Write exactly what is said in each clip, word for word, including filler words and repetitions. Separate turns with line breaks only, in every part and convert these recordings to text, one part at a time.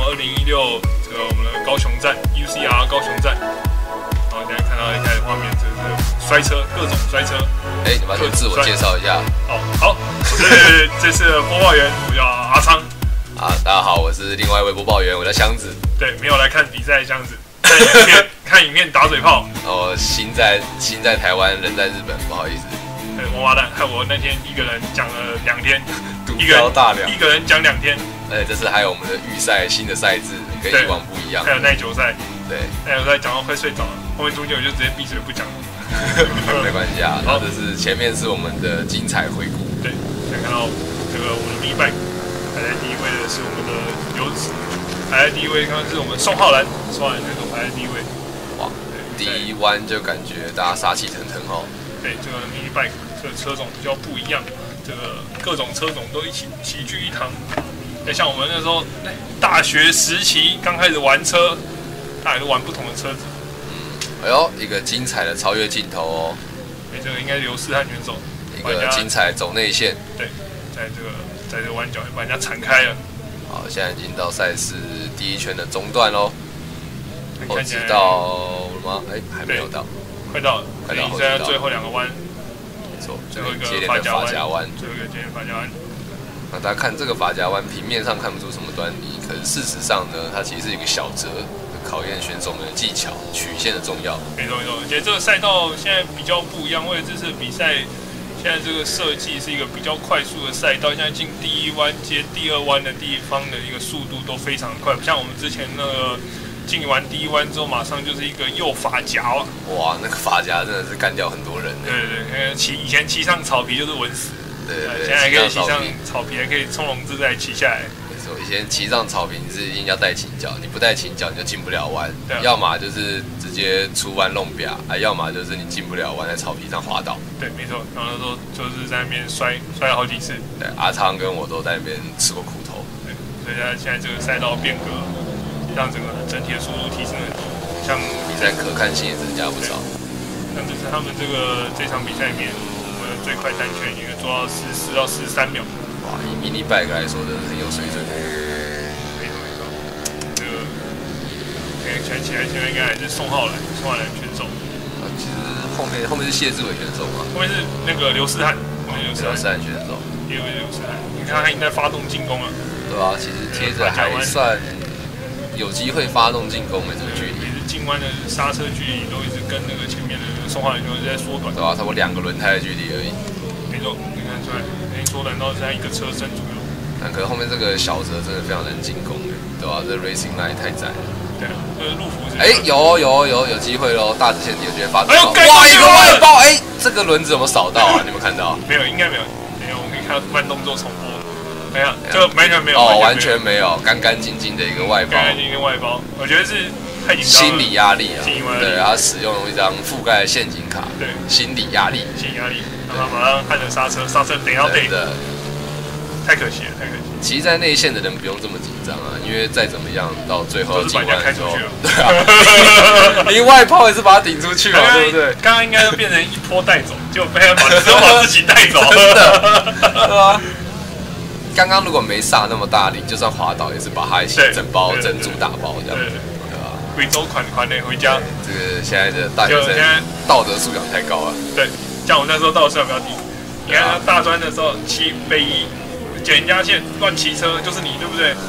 二零一六这个我们的高雄站 U C R 高雄站。然后现在看到一开始画面，这是摔车，各种摔车。
哎、欸，你们先自我介绍一下。
哦，好，我是这次的播报员，我叫阿昌。
啊，大家好，我是另外一位播报员，我叫箱子。
对，没有来看比赛的箱子，看影片，看影片打嘴炮。
哦，心在心在台湾，人在日本，不好意思。
对，王八蛋，害我那天一个人讲了两天，
独挑大梁，
一个人讲两天。
而且这次还有我们的预赛，新的赛制跟以往不一样。
还有耐久赛。
对，
耐久赛讲到快睡着了，后面中间我就直接闭嘴不讲了。
没关系啊，然后这是前面是我们的精彩回顾。
对，可以看到这个我们的 mini bike， 排在第一位的是我们的游子，排在第一位刚刚是我们宋浩然，宋浩然选手排在第一位。
哇，第一弯就感觉大家杀气腾腾哦。
对，这个 mini bike 这个车种比较不一样，这个各种车种都一起齐聚一堂。像我们那时候大学时期刚开始玩车，大家都玩不同的车子。
嗯，哎呦，一个精彩的超越镜头哦。
哎，这个应该是刘世汉选手。
一个精彩走内线。对，
在这个在这个弯角把人家铲开了。
好，现在已经到赛事第一圈的中段喽。后直到了吗？哎，还没有到。
快到了，
快到后
现在最后两个弯。
没错，
最后一个
发夹弯。
最后一个接连发夹弯。
那大家看这个发夹弯，平面上看不出什么端倪，可是事实上呢，它其实是一个小折，考验选手们的技巧、曲线的重要。
没错没错，而且这个赛道现在比较不一样，为了这次比赛，现在这个设计是一个比较快速的赛道，现在进第一弯接第二弯的地方的一个速度都非常快，不像我们之前那个进完第一弯之后，马上就是一个右发夹啊！
哇，那个发夹真的是干掉很多人。
对对对，骑以前骑上草皮就是稳死。
对对对，
现在还可以骑上草皮，还可以从容自在骑下来。
没错，以前骑上草皮你是一定要带倾角，你不带倾角你就进不了弯，
啊、
要么就是直接出弯弄表，啊，要么就是你进不了弯，在草皮上滑倒。
对，没错。然后那时候就是在那边摔摔了好几次。
对，阿昌跟我都在那边吃过苦头。
对，所以他现在这个赛道变革，让整个整体的速度提升很多，像
比赛可看性也增加不少。
像这次他们这个这场比赛里面。最快单圈也做到十四到十三秒，
哇！以 mini bike 来说，真的很有水准。
没错没错，这个看起来现在应该还是宋浩然，宋浩然选手。
啊，其实后面后面是谢志伟选手嘛，
后面是那个刘世汉，后面刘世
汉选手，
也有刘世汉。你看他已经在发动进攻了。
对啊，其实贴着还算有机会发动进攻的这个距离。
也是进弯的刹车距离都一直跟那个前面的宋浩然选手在缩短。
对啊，差不多两个轮胎的距离而已。
没错，你看出来，已经缩短到现在一个车身左右。
但可是后面这个小折真的非常难进攻，对吧、啊？这 racing line 太窄了。
对啊，这个路幅是。
哎，有有有有机会喽！大直线有机会发动。
哎呦，
哇，一个外爆！哎，这个轮子有没有扫到啊？你们看到？
没有，应该没有。等一下，我们可以看到慢动作重播。没有，这完全没有。
哦，完全没有，干干净净的一个外包。
干干净净的外包，我觉得是太紧张了。
心理压力啊，
对，
他使用一张覆盖陷阱卡。
对，
心理压力，
心理压力，让他马上按着刹车，刹车等要对。
的，
太可惜了，太可惜。
其实，在内线的人不用这么紧张啊，因为再怎么样，到最后
进弯的时候，
对啊，你外抛也是把它顶出去嘛，对不对？
刚刚应该要变成一波带走，结果被他把只有把自己带走，
真的，对啊。刚刚如果没刹那么大力，就算滑倒也是把它一起整包珍珠打爆这样，对吧？
贵州款款的回家，
这个现在的大学生道德素养太高了。
对，像我那时候道德素养比较低。你看大专的时候骑北一捡人家线乱骑车，就是你对不对？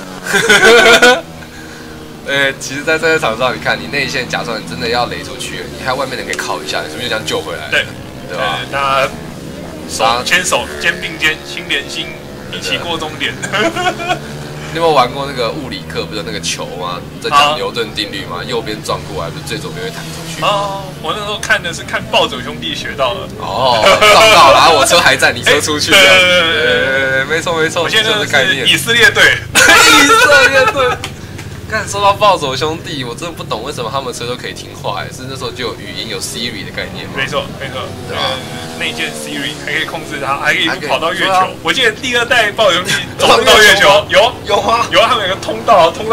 呃，其实，在赛车场上，你看你内线，假装你真的要垒出去，你还有外面人可以靠一下，你是不是就这样救回来？
对，
对吧？
大家手牵手，肩并肩，心连心。一起过终点。
你有没有玩过那个物理课？不是那个球吗？在讲牛顿定律嘛，右边撞过来，不是最左边会弹出去？
哦，我那时候看的是看暴走兄弟学到的。
哦，撞到了，我车还在，你车出去。对对对，没错没错，
我现在
就是概念。
以色列队，
以色列队。看说到暴走兄弟，我真的不懂为什么他们车都可以听话，是那时候就有语音有 Siri 的概念吗？
没错没错，
对吧？
内建 Siri 还可以控制它，还可以跑到月球。我记得第二代暴走兄弟走不到月球，有
有吗？
有，他们有个通道，通到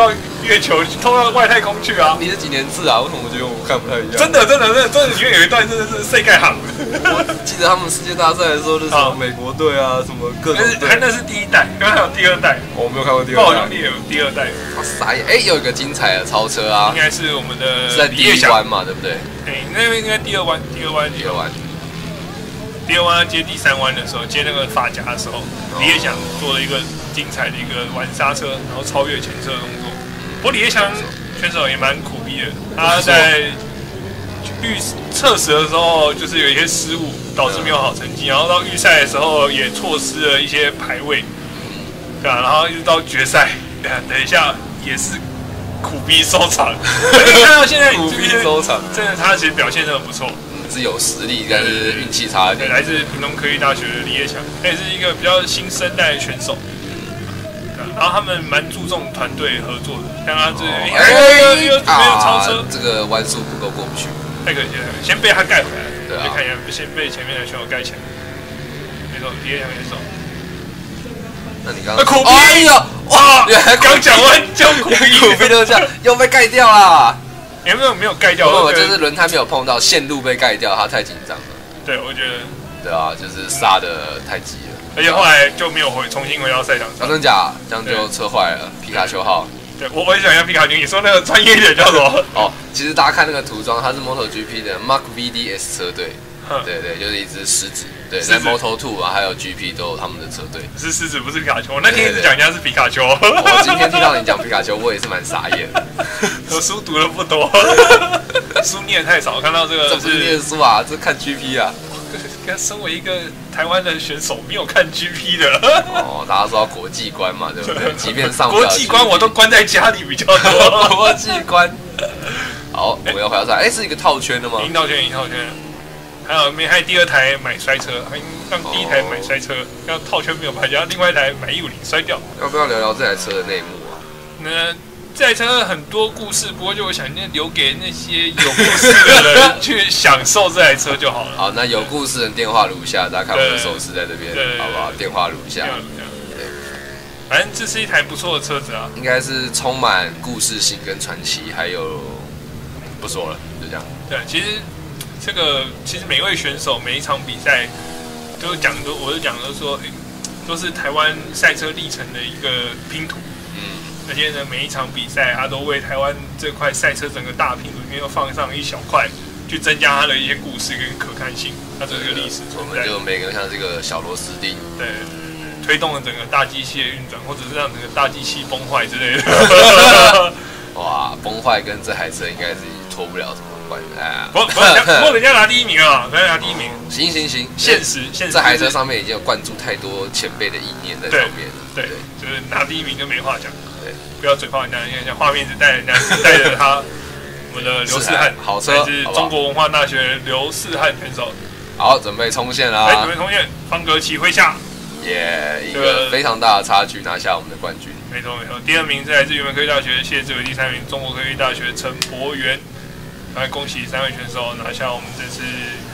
月球通到外太空去啊！
你是几年次啊？为什么我觉得我看不太一样？
真的，真的，真的，真的，里面有一段真的是世界行。
我记得他们世界大赛的时候，就是什么美国队啊，什么各种队。
还那是第一代，刚刚还有第二代。
我没有看过第二代。
暴兄弟有第二代。
傻眼！哎，有一个精彩的超车啊！
应该是我们的
是在第一弯嘛，对不对？
哎，那边应该第二弯，第二弯，
第二弯。
第二弯接第三弯的时候，接那个发夹的时候，李业祥做了一个精彩的一个玩刹车，然后超越前车的动作。不过李业祥选手也蛮苦逼的，他在预测试的时候就是有一些失误，导致没有好成绩，然后到预赛的时候也错失了一些排位，对啊，然后一直到决赛，对啊，等一下也是苦逼收场。你看到现在
苦逼收场，
真的他其实表现真的不错。
是有实力，但是运气差一点。
来自屏东科技大学的李业强，他也是一个比较新生代的选手。然后他们蛮注重团队合作的，像他这哎又没有超车，
这个弯速不够过不去，
太可惜了，先被他盖回来。
对啊，
看一下，先被前面的选手盖起来。没错，李业强选手。
那你刚刚
苦逼，
哎呦哇！
刚讲完就苦逼，
苦逼就这样，又被盖掉啦。
有没有没有盖掉？
不，就是轮胎没有碰到，线路被盖掉，他太紧张了。
对，我觉得。
对啊，就是刹的太急了。
而且后来就没有回，重新回到赛场上。
真假？这样就车坏了，皮卡丘号。
对，我我也想一下皮卡丘，你说那个专业一点叫什么？
哦，其实大家看那个涂装，它是 MotoGP 的 Mark V D S 车队。对对，就是一只狮子。对，在 Moto 二啊，还有 G P 都有他们的车队。
是狮子，不是皮卡丘。我那天一直讲人家是皮卡丘。
我今天听到你讲皮卡丘，我也是蛮傻眼的。
我书读的不多，书念太少。看到这个，
这不是念书啊，这看 G P 啊。
身为一个台湾的选手，没有看 G P 的。
哦，大家说要国际观嘛，对不对？即便上
国际观，我都关在家里比较多。
国际观。好，我要回到赛，哎，是一个套圈的吗？
赢套圈，赢套圈。还有没？还有第二台买摔车，让第一台买摔车，要套圈没有牌，然后另外一台买一五零摔掉。
要不要聊聊这台车的内幕啊？
那这台车很多故事，不过就我想留给那些有故事的人去享受这台车就好了。
好，那有故事的电话录下，大家看我的手势在这边，好不好？电话录下。
对，反正这是一台不错的车子啊，
应该是充满故事性跟传奇，还有不说了，就这样。
对，其实。这个其实每位选手每一场比赛都讲都，我就讲都说，欸，都是台湾赛车历程的一个拼图。嗯，而且呢，每一场比赛他都为台湾这块赛车整个大拼图里面又放上一小块，去增加它的一些故事跟可看性。它这个历史存在，
我们就每个人像这个小螺丝钉，
对，推动了整个大机器的运转，或者是让整个大机器崩坏之类的。
哇，崩坏跟这台车应该是脱不了什么。
哎，不不，不过人家拿第一名啊，人家拿第一名。
行行行，
现实现实，
这台车上面已经有灌注太多前辈的意念在上面。
对，就是拿第一名就没话讲。对，不要嘴炮人家，因为像画面只带人家带着他，我们的刘世汉，
好车，
是中国文化大学刘世汉选手。
好，准备冲线啦！
来，准备冲线，方格旗麾下。
耶，一个非常大的差距拿下我们的冠军。
没错没错，第二名是来自原本科技大学谢志伟，第三名中国科技大学陈博元。来，恭喜三位选手拿下我们这次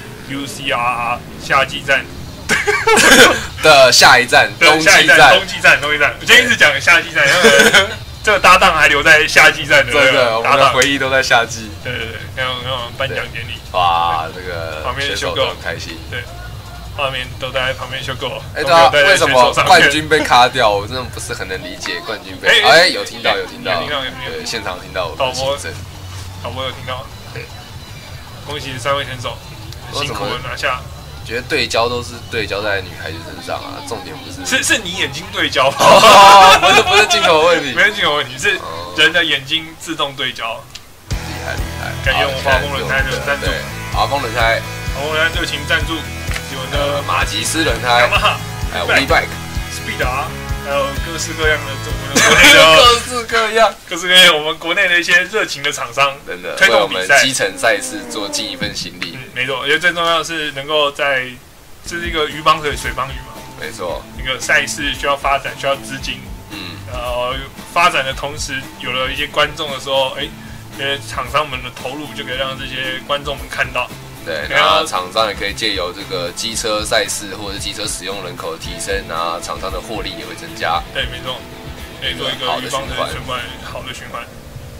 U C R R 夏季战
的下一站，冬季
战，冬季战，冬季战。我今天一直讲夏季战，因为这个搭档还留在夏季战的，
真的，我们的回忆都在夏季。
对对对，还有还有颁奖典礼，
哇，这个
旁边秀够
很开心。
对，画面都在旁边秀够。
哎，对啊，为什么冠军被卡掉？我真的不是很能理解冠军被。哎，有听到，有听到，
有听到，有听到。
对，现场听到我
导播，导播有听到。对，恭喜三位选手，辛苦了拿下。
觉得对焦都是对焦在女孩子身上啊，重点不是
是是你眼睛对焦，
哦、不是不是镜头问题，
没有镜头问题，是人的眼睛自动对焦。
厉害厉害，
感谢我们华丰轮胎的赞助，
华丰轮胎，
华丰轮胎热情赞助，我们的
马吉斯轮胎，还有 V Bike、Speed
啊。还有各式各样的我们国内的
各式各样、
各式各样我们国内的一些热情的厂商，
真的
推动比赛、
基层赛事做尽一份心力。
嗯，没错，我觉得最重要的是能够在这是一个鱼帮水，水帮鱼嘛。
没错，
一个赛事需要发展，需要资金，嗯，然后发展的同时有了一些观众的时候，哎，这些厂商们的投入就可以让这些观众们看到。
对，然后厂商也可以借由这个机车赛事或者机车使用人口的提升，然后厂商的获利也会增加。
对，没错，可以做一个鱼帮水循环，好的循环。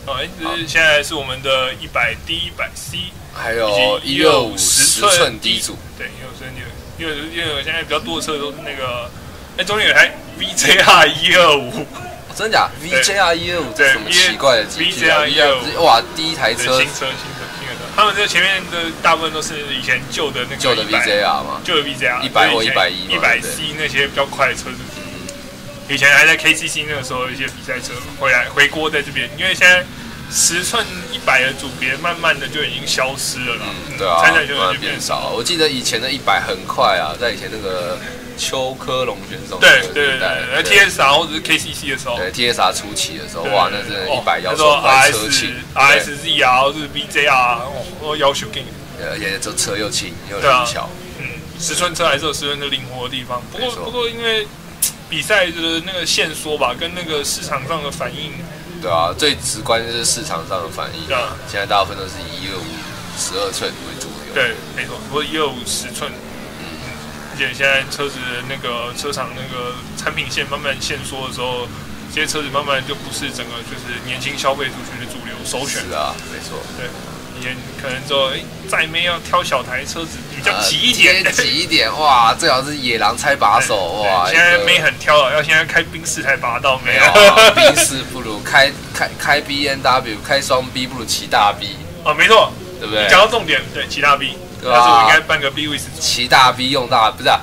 哦，哎，这是现在是我们的一百 D、一百 C，
还有一二五十寸 D 组，
对，一二五寸 D， 因为因为现在比较多的车都是那个，哎，中间有台 V J R 一二五。
真假 ？V J R 一二五这什么奇怪的机具啊
？V J R 一二五，
哇，第一台车，
新车，新车，新的车。他们这前面的大部分都是以前旧的那个
旧的 V J R 嘛，
旧的 V J R，
一百或一百一，
一百 C 那些比较快的车子。以前还在 K C C 那个时候，一些比赛车回来回锅在这边，因为现在十寸一百的组别慢慢的就已经消失了啦。
嗯，对啊，
参赛就
慢慢变少。我记得以前的一百很快啊，在以前那个。邱科龙选手
对对对对 ，T S R 或者是 K C C 的时候，
对 T S R 初期的时候，哇，那真的一百要求
R
车轻
，R S Z 啊，或者是 V J R， 哦，要求给你，
而且这车又轻又灵巧，
嗯，十寸车还是有十寸的灵活的地方。不过不过因为比赛的那个限缩吧，跟那个市场上的反应，
对啊，最直观就是市场上的反应。对啊，现在大部分都是以一二五十二寸为主流。
对，没错，或者一二五十寸。而且现在车子的那个车厂那个产品线慢慢限缩的时候，这些车子慢慢就不是整个就是年轻消费族群的主流首选。
是啊，没错。
对，以前可能之后哎，在妹要挑小台车子比较挤一点，
呃、挤一点哇，最好是野狼拆把手哇。
现在妹很挑了，要现在开宾士才拔到没有。
宾士不如开开开 B N W， 开双 B 不如骑大 B。
哦，没错，
对不对？
讲到重点，对，骑大 B。
但
是我应该办个 B W I S。
骑大 B 用大，不是啊？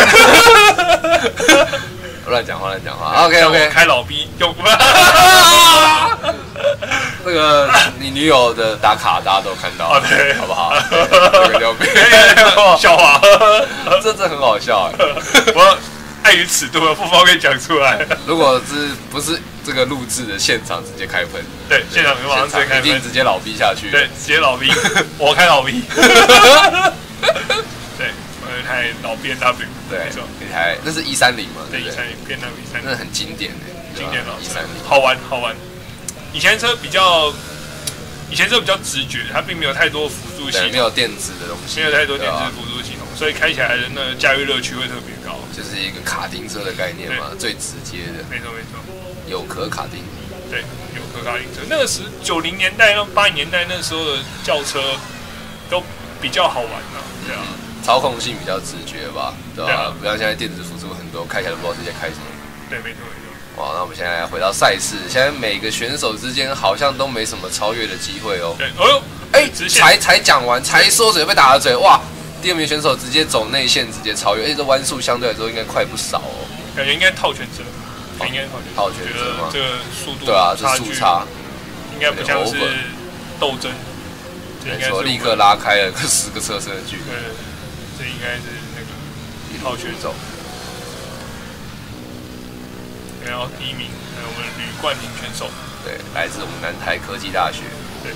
乱讲话，乱讲话。OK OK，
开老 B 用。
那个你女友的打卡大家都看到，
对，
好不好？这个就
笑话，
这这很好笑哎。
我碍于尺度，不方便讲出来。
如果是不是这个录制的现场直接开喷？
对，现场马上直接开喷，
一定直接老 B 下去。
对，直接老 B， 我开老 B。对，我有一台老 B M W，
对，没错，一台那是一三零嘛？
对，一三零 B M W 一三零，
那很经典的，
经典老
一三零，
好玩好玩。以前车比较，以前车比较直觉，它并没有太多辅助系统，
没有电子的东西，
没有太多电子辅助系统，所以开起来的那个驾驭乐趣会特别高。
就是一个卡丁车的概念嘛，最直接的。
没错没错，
有壳卡丁。
对，有壳卡丁车。那个时九零年代、那八零年代那时候的轿车都比较好玩啊，对啊，
操控性比较直觉吧，对吧？不像现在电子辅助很多，开起来都不知道直接开什么。
对，没错没错。
哇，那我们现在回到赛事，现在每个选手之间好像都没什么超越的机会哦。
对，哦呦，
哎，才才讲完，才说嘴被打了嘴，哇！第二名选手直接走内线，直接超越，而且这弯速相对来说应该快不少哦。
感觉应该套拳折，应该
套拳折吗？
这个速度
对啊，这速差
应该不像是斗争，
没错，立刻拉开了十个车身的距离。
对，这应该是那个套拳走。然后第一名，我们吕冠廷选手，
对，来自我们南台科技大学。对，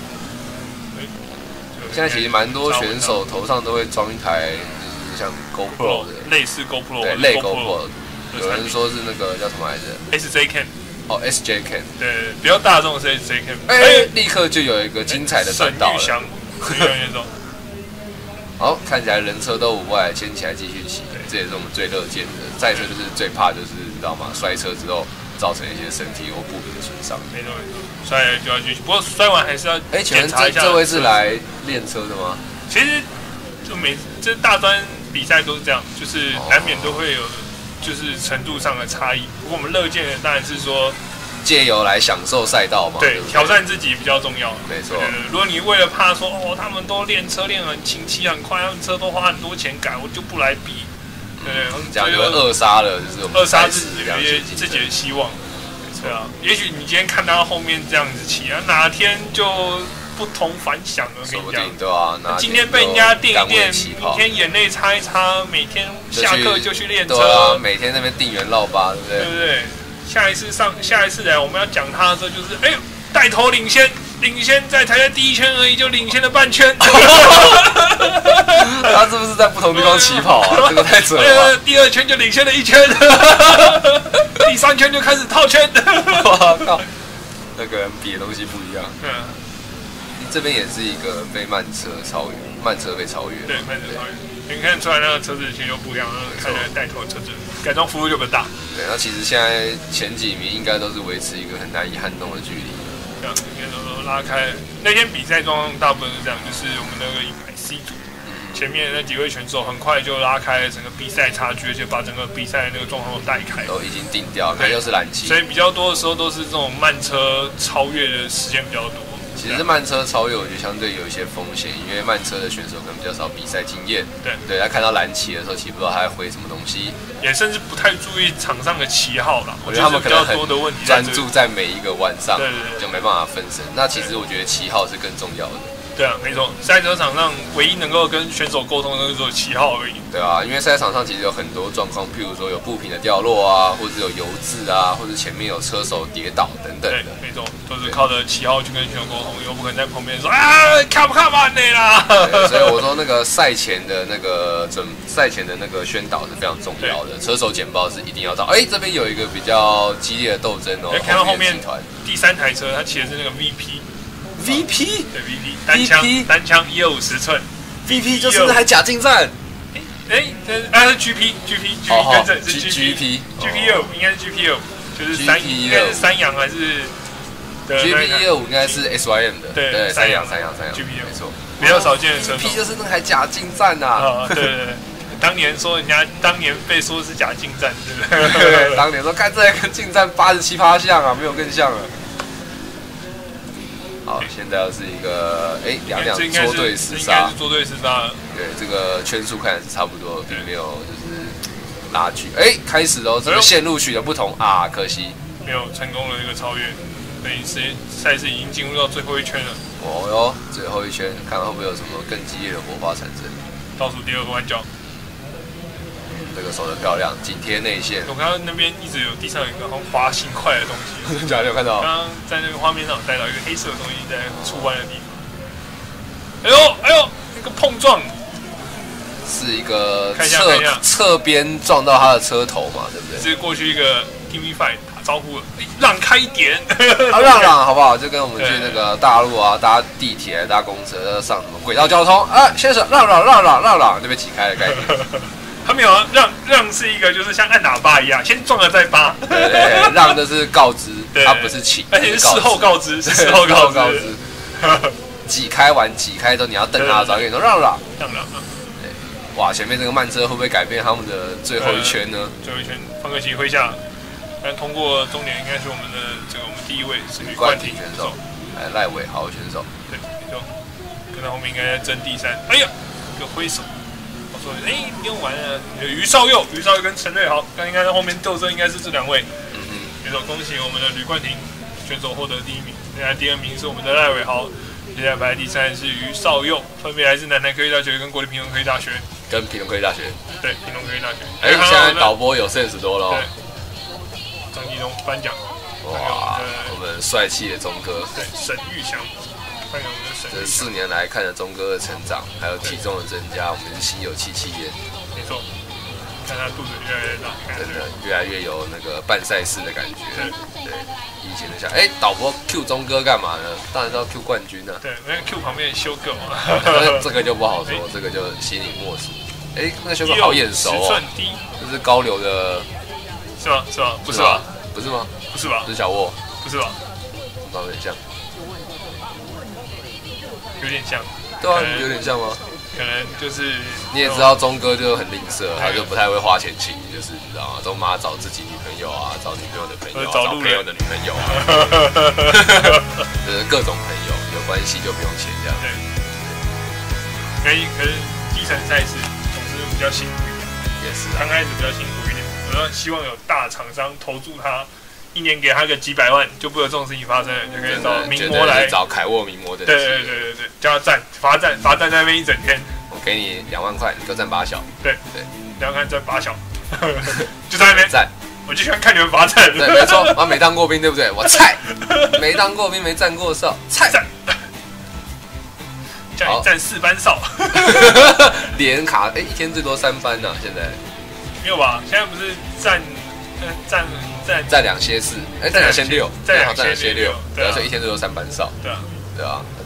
对，
现在其实蛮多选手头上都会装一台，就是像 GoPro 的，
类似 GoPro，
对，类 GoPro。有人说是那个叫什么来着
？S J Cam。
哦 ，S J Cam。
对，比较大众是 S J Cam。
哎，立刻就有一个精彩的转道了。
沈玉祥，
好，看起来人车都无碍，牵起来继续骑，这也是我们最乐见的。赛车就是最怕就是你知道吗？摔车之后造成一些身体或部位的损伤。
没错没错，摔就要继续。不过摔完还是要
哎，请问这这位是来练车的吗？
其实就每这大专比赛都是这样，就是难免都会有就是程度上的差异。不过我们乐见的当然是说。
借由来享受赛道嘛，
对，挑战自己比较重要。
没错，
如果你为了怕说哦，他们都练车练很勤，骑很快，他们车都花很多钱改，我就不来比，对，
这样就会扼杀了，就是我们
扼杀自己的自己的希望。对啊，也许你今天看他后面这样子骑啊，哪天就不同凡响了。
说不定对啊，
今天被人家电一电，明天眼泪擦一擦，每天下课就去练车，
每天那边定员绕八，对不对？
对不对？下一次上下一次来，我们要讲他的时候，就是哎呦，带头领先，领先在台的第一圈而已，就领先了半圈。他
是不是在不同地方起跑啊？这个太扯了。
第二圈就领先了一圈，第三圈就开始套圈。
哇靠！那个人比的东西不一样。嗯。这边也是一个被慢车超越，慢车被超越。
对，慢车超越。你看出来那个车子其实就不一样，看起来带头车子改装幅度就比较大。
对，那其实现在前几名应该都是维持一个很难以撼动的距离。
这样应该都拉开。那天比赛状况大部分是这样，就是我们那个一排 C 组。前面那几位选手很快就拉开了整个比赛差距，而且把整个比赛那个状况都带开，
都已经定掉，那又是燃气，
所以比较多的时候都是这种慢车超越的时间比较多。
其实慢车超越，我觉得相对有一些风险，因为慢车的选手可能比较少比赛经验，
对
对，他看到蓝旗的时候，其实不知道他在挥什么东西，
也甚至不太注意场上的旗号啦。
我觉得他们可能很专注
在
在每一个弯上，
对对对，
就没办法分神。那其实我觉得旗号是更重要的。
对啊，没错，赛车场上唯一能够跟选手沟通的就是旗号而已。
对啊，因为赛场上其实有很多状况，譬如说有步频的掉落啊，或者有油渍啊，或者前面有车手跌倒等等的。
对，没错，都是靠着旗号去跟选手沟通，又不可能在旁边说啊，看不看完你啦。
所以我说那个赛前的那个准赛前的那个宣导是非常重要的，车手简报是一定要到。哎，这边有一个比较激烈的斗争哦。
看到后面第三台车，他骑的是那个 V P。V
P
对 V P 单枪单枪一二五十寸
，V P 就是那台假进站。
哎，这是啊是 G P G P G P 跟着是
G P
G P 二五应该是 G P 二五，就是三应该是三洋还是
G P 一二五应该是 S Y M 的，
对
对三洋三洋三洋
G P
没错，
比较少见的车。
G P 就是那台假进站呐。
啊，对对对，当年说人家当年被说是假进站，对不
对？对，当年说看这跟进站八十七趴像啊，没有更像了。好，现在又是一个哎，两辆捉对厮杀，
捉对厮杀。
对，这个圈数看起来是差不多，并没有就是拉锯。哎，开始哦，这个线路取得不同啊，可惜
没有成功的这个超越。等于是赛事已经进入到最后一圈了。
哦哟，最后一圈，看看会不会有什么更激烈的火花产生。
倒数第二个弯角。
这个守得漂亮，紧贴内线。
我看到那边一直有地上有一个好像滑行块的东西，
真的有看到？
刚刚在那个画面上带到一个黑色的东西在出弯的地方。哎呦哎呦，那个碰撞
是一个侧侧边撞到他的车头嘛，对不对？
是过去一个 T V five 打招呼了，让开一点，
啊让让好不好？就跟我们去那个大陆啊，搭地铁、搭公车上什么轨道交通啊，先生让让让让让让，那边挤开的概念。
他没有让让是一个，就是像按喇叭一样，先撞了再扒。
对对，让的是告知，他不是请，
而且是事后告知，是事后告知。
挤开完挤开之后，你要等他，早跟你说让让
让让。
对，哇，前面这个慢车会不会改变他们的最后一圈呢？
最后一圈，方可琪挥下，但通过终点应该是我们的这个我们第一位是吕冠廷选手，
还赖伟豪选手。
对，没错，跟他后面应该在争第三。哎呀，一个挥手。说哎，不用玩了。于少佑，于少佑跟陈瑞豪，刚应该在后面斗争，应该是这两位。嗯嗯，没错，恭喜我们的吕冠廷选手获得第一名。现在第二名是我们的赖伟豪，接下来排第三是于少佑，分别来自南南科技大学跟国立屏东科技大学。
跟屏东科技大学。
对，屏东科技大学。
哎，现在导播有 sense 多了。
对。张继忠颁奖。
哇，我们帅气的钟哥。
对，沈玉祥。
这四年来看着钟哥的成长，还有体重的增加，我们是心有戚戚焉。
没错，看他肚子越来越大，
真的越来越有那个办赛事的感觉。对，以前的想，哎，导播 Q 钟哥干嘛呢？当然是要 Q 冠军啊。
对，那 Q 旁边修狗嘛。
这个就不好说，这个就心里莫属。哎，那个修狗好眼熟哦，这是高流的，
是吗？是吗？不是吧？
不是吗？
不是吧？
是小沃，
不是吧？
长得很像。
有点像，
对啊，有点像吗？
可能就是
你也知道，钟哥就很吝啬，他就不太会花钱请，就是你知道吗？钟妈找自己女朋友啊，找女朋友的朋友，找朋友的女朋友啊，就是各种朋友，有关系就不用钱这样。
对，可以，可是基层赛事总是比较辛苦一点，
也是
刚开始比较辛苦一点，我希望有大厂商投注他。一年给他个几百万，就不会有这种事情发生了，就可以找名模来
找凯沃名模的。
对对对对对，叫他站罚站罚站在那边一整天。
我给你两万块，你就站八小。
对对，两万块站八小，就在那边
站。
我就喜欢看你们罚站。
对，没错，我没当过兵，对不对？我菜，没当过兵，没站过哨，菜。
叫你站四班哨。
连卡哎，一天最多三班呐，现在
没有吧？现在不是站站。
站站两歇四，哎，站两千六，
站两
千六，
对，
所以一天最多三班哨，
对啊，
对啊，站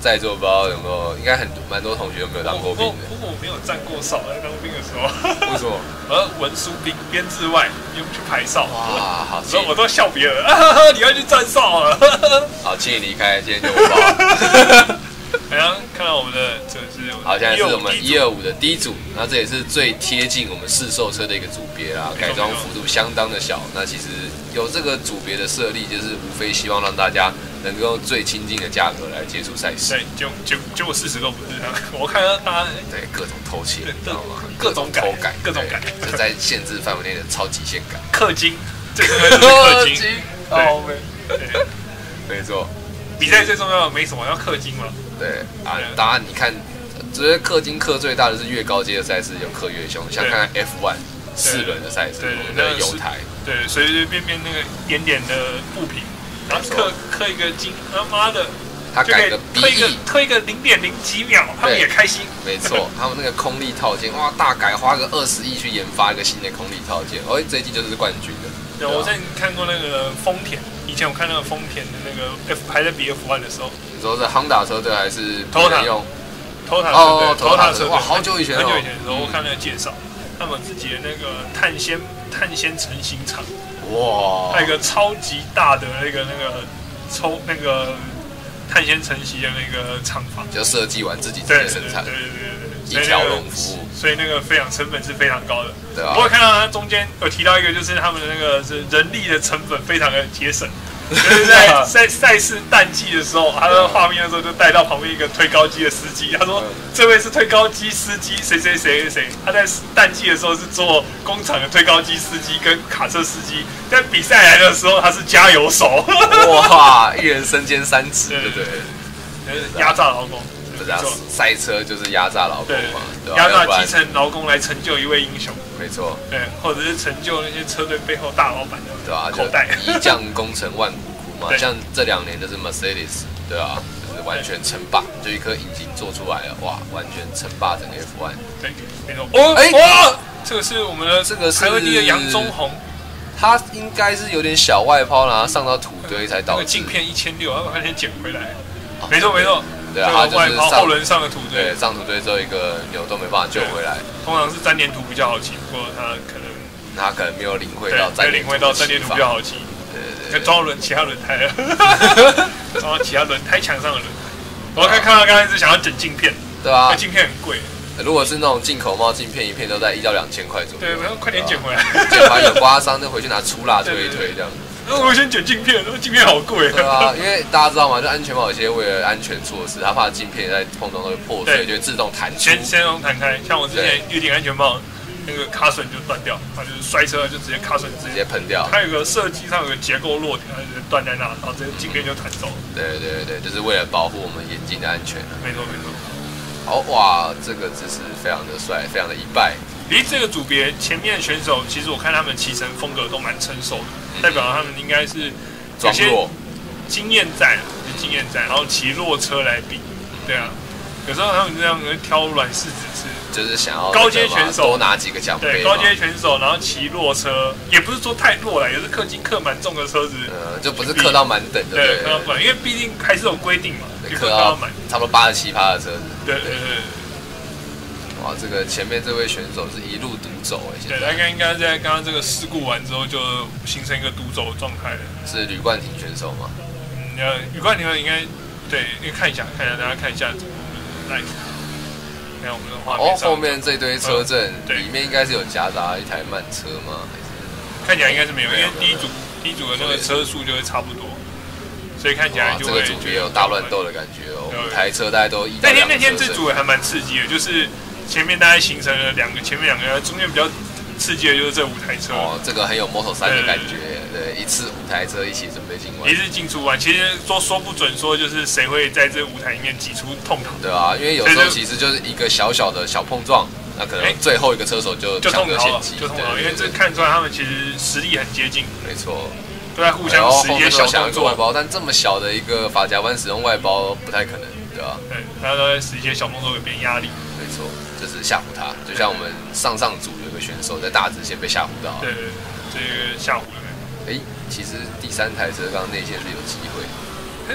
在座不知道有没有，应该很蛮多同学有没有当过兵的。
不过我没有站过哨，在当兵的时候。
为什么？
我文书兵编制外，不用去排哨。
哇，好，
所以我都笑别人，你要去站哨了。
好，请你离开，今天就我报。
好像看到我们的这是
好，现在是我们一二五的第一组，那这也是最贴近我们市售车的一个组别啦，改装幅度相当的小。那其实有这个组别的设立，就是无非希望让大家能够用最亲近的价格来接触赛事。
对，结结结果事实都不是这样。我看到大家
对各种偷窃，你知道吗？
各种偷改，各种改，
就在限制范围内的超级限改。
氪金，最重要是氪金。
哦，对，没错。
比赛最重要的没什么，要氪金嘛。
对啊，当然你看，觉得氪金氪最大的是越高阶的赛事有氪越凶，像看看 F 一 四轮的赛事，
对
那个油台，
对，随随便便那个点点的布匹，然后氪氪一个金，他妈的，
他改个 B
推一个推一个零点零几秒，他们也开心。
没错，他们那个空力套件，哇，大改花个二十亿去研发一个新的空力套件，哦，这一季就是冠军的。
对，我之前看过那个丰田，以前我看那个丰田的那个 F 还在比 F 一 的时候，
你说是 Honda 车队还是
别人用 Toyota 哦
Toyota 车队，哇，好久以前，
很久以前的时候，我看那个介绍，他们自己的那个碳纤碳纤成型厂，哇，还有一个超级大的那个那个抽那个碳纤成型的那个厂房，
就设计完自己直接生产，
对对对对对，
一条龙服务。
所以那个非常成本是非常高的，
对啊。
我会看到它中间有提到一个，就是他们的那个是人力的成本非常的节省，就是在在赛事淡季的时候，他的画面的时候就带到旁边一个推高机的司机，他说这位是推高机司机谁谁谁谁，他在淡季的时候是做工厂的推高机司机跟卡车司机，在比赛来的时候他是加油手，
哇，一人身兼三职，对不对？
压榨劳工。
赛车就是压榨劳工嘛，对吧？
压榨基层劳工来成就一位英雄，
没错。
对，或者是成就那些车队背后大老板的
对吧？
口袋。
一将功成万骨枯嘛，像这两年就是 Mercedes， 对啊，就是完全称霸，就一颗引擎做出来了，哇，完全称霸整个 F 一。
对，没错。哦，哎，哇，这个是我们的
这个是
台湾第一的杨宗宏，
他应该是有点小外抛，然后上到土堆才导致。
那个镜片一千六，要把它先捡回来。没错，没错。
对啊，他就是
上后轮上的土堆，
对，上土堆之后一个扭都没办法救回来。
通常是粘连土比较好骑，不过他可能
他可能没有领会到
粘领会到粘连土比较好骑。
对对
对，装轮其他轮胎了，装其他轮胎墙上的轮胎。我看看到刚才是想要整镜片，
对啊，
镜片很贵。
如果是那种进口帽镜片，一片都在一到两千块左右。
对，然后快点捡回来，
捡完有刮伤，就回去拿粗蜡推一推这样。
那我先卷镜片，那镜片好贵。
对啊，因为大家知道嘛，就安全帽有些为了安全措施，它怕镜片在碰撞都会破碎，就会自动弹出。
先先从弹开，像我之前预定安全帽，那个卡榫就断掉，它就是摔车就直接卡榫直
接喷掉。
它有个设计上有个结构弱点，它就断在那，然后这个镜片就弹走。
对对对，就是为了保护我们眼睛的安全。
没错没错。
好哇，这个姿势非常的帅，非常的一拜。
离这个组别前面的选手，其实我看他们骑乘风格都蛮成熟的，嗯、代表他们应该是有些经验在，有经验在，然后骑弱车来比，对啊。有时候他们这样挑软柿子吃，
就是想要
高阶选手
多拿几个奖杯。
对，高阶选手，然后骑弱车，也不是说太弱了，也是氪金氪蛮重的车子，
呃，就不是氪到满等的，
对，氪到满，因为毕竟还是有规定嘛，
氪到满，差不多八十七趴的车子。
对对对。
哇，这个前面这位选手是一路独走哎，
对，他应该应该在刚刚这个事故完之后就形成一个独走的状态了。
是吕冠廷选手吗？
嗯，呃，吕冠廷应该对，因为看一下，看一下，大家看一下，来，看我们的画面。
哦，后面这堆车阵、嗯、里面应该是有夹杂一台慢车吗？还是？
看起来应该是没有，因为第一组第一组的那个车速就会差不多。所以看起来就会
这个组别有大乱斗的感觉哦，五台车大概都一到两。
那天那天这组也还蛮刺激的，就是前面大概形成了两个，前面两个，中间比较刺激的就是这五台车。
哦，这个很有 Moto 三的感觉，对，对，一次五台车一起准备进弯，
一次进出弯，其实说说不准说就是谁会在这五台里面挤出痛头。
对啊，因为有时候其实就是一个小小的小碰撞，那可能最后一个车手就
就痛
得先机，
就痛了，因为这看出来他们其实实力很接近。
没错。
都在互相使一些小动作，
外包，但这么小的一个发夹弯使用外包不太可能，对吧？
对，大家都在使一些小动作给别人压力。
没错，就是吓唬他，就像我们上上组有个选手在大直线被吓唬到，
对对对，这个吓唬了。
哎，其实第三台车刚刚内线是有机会，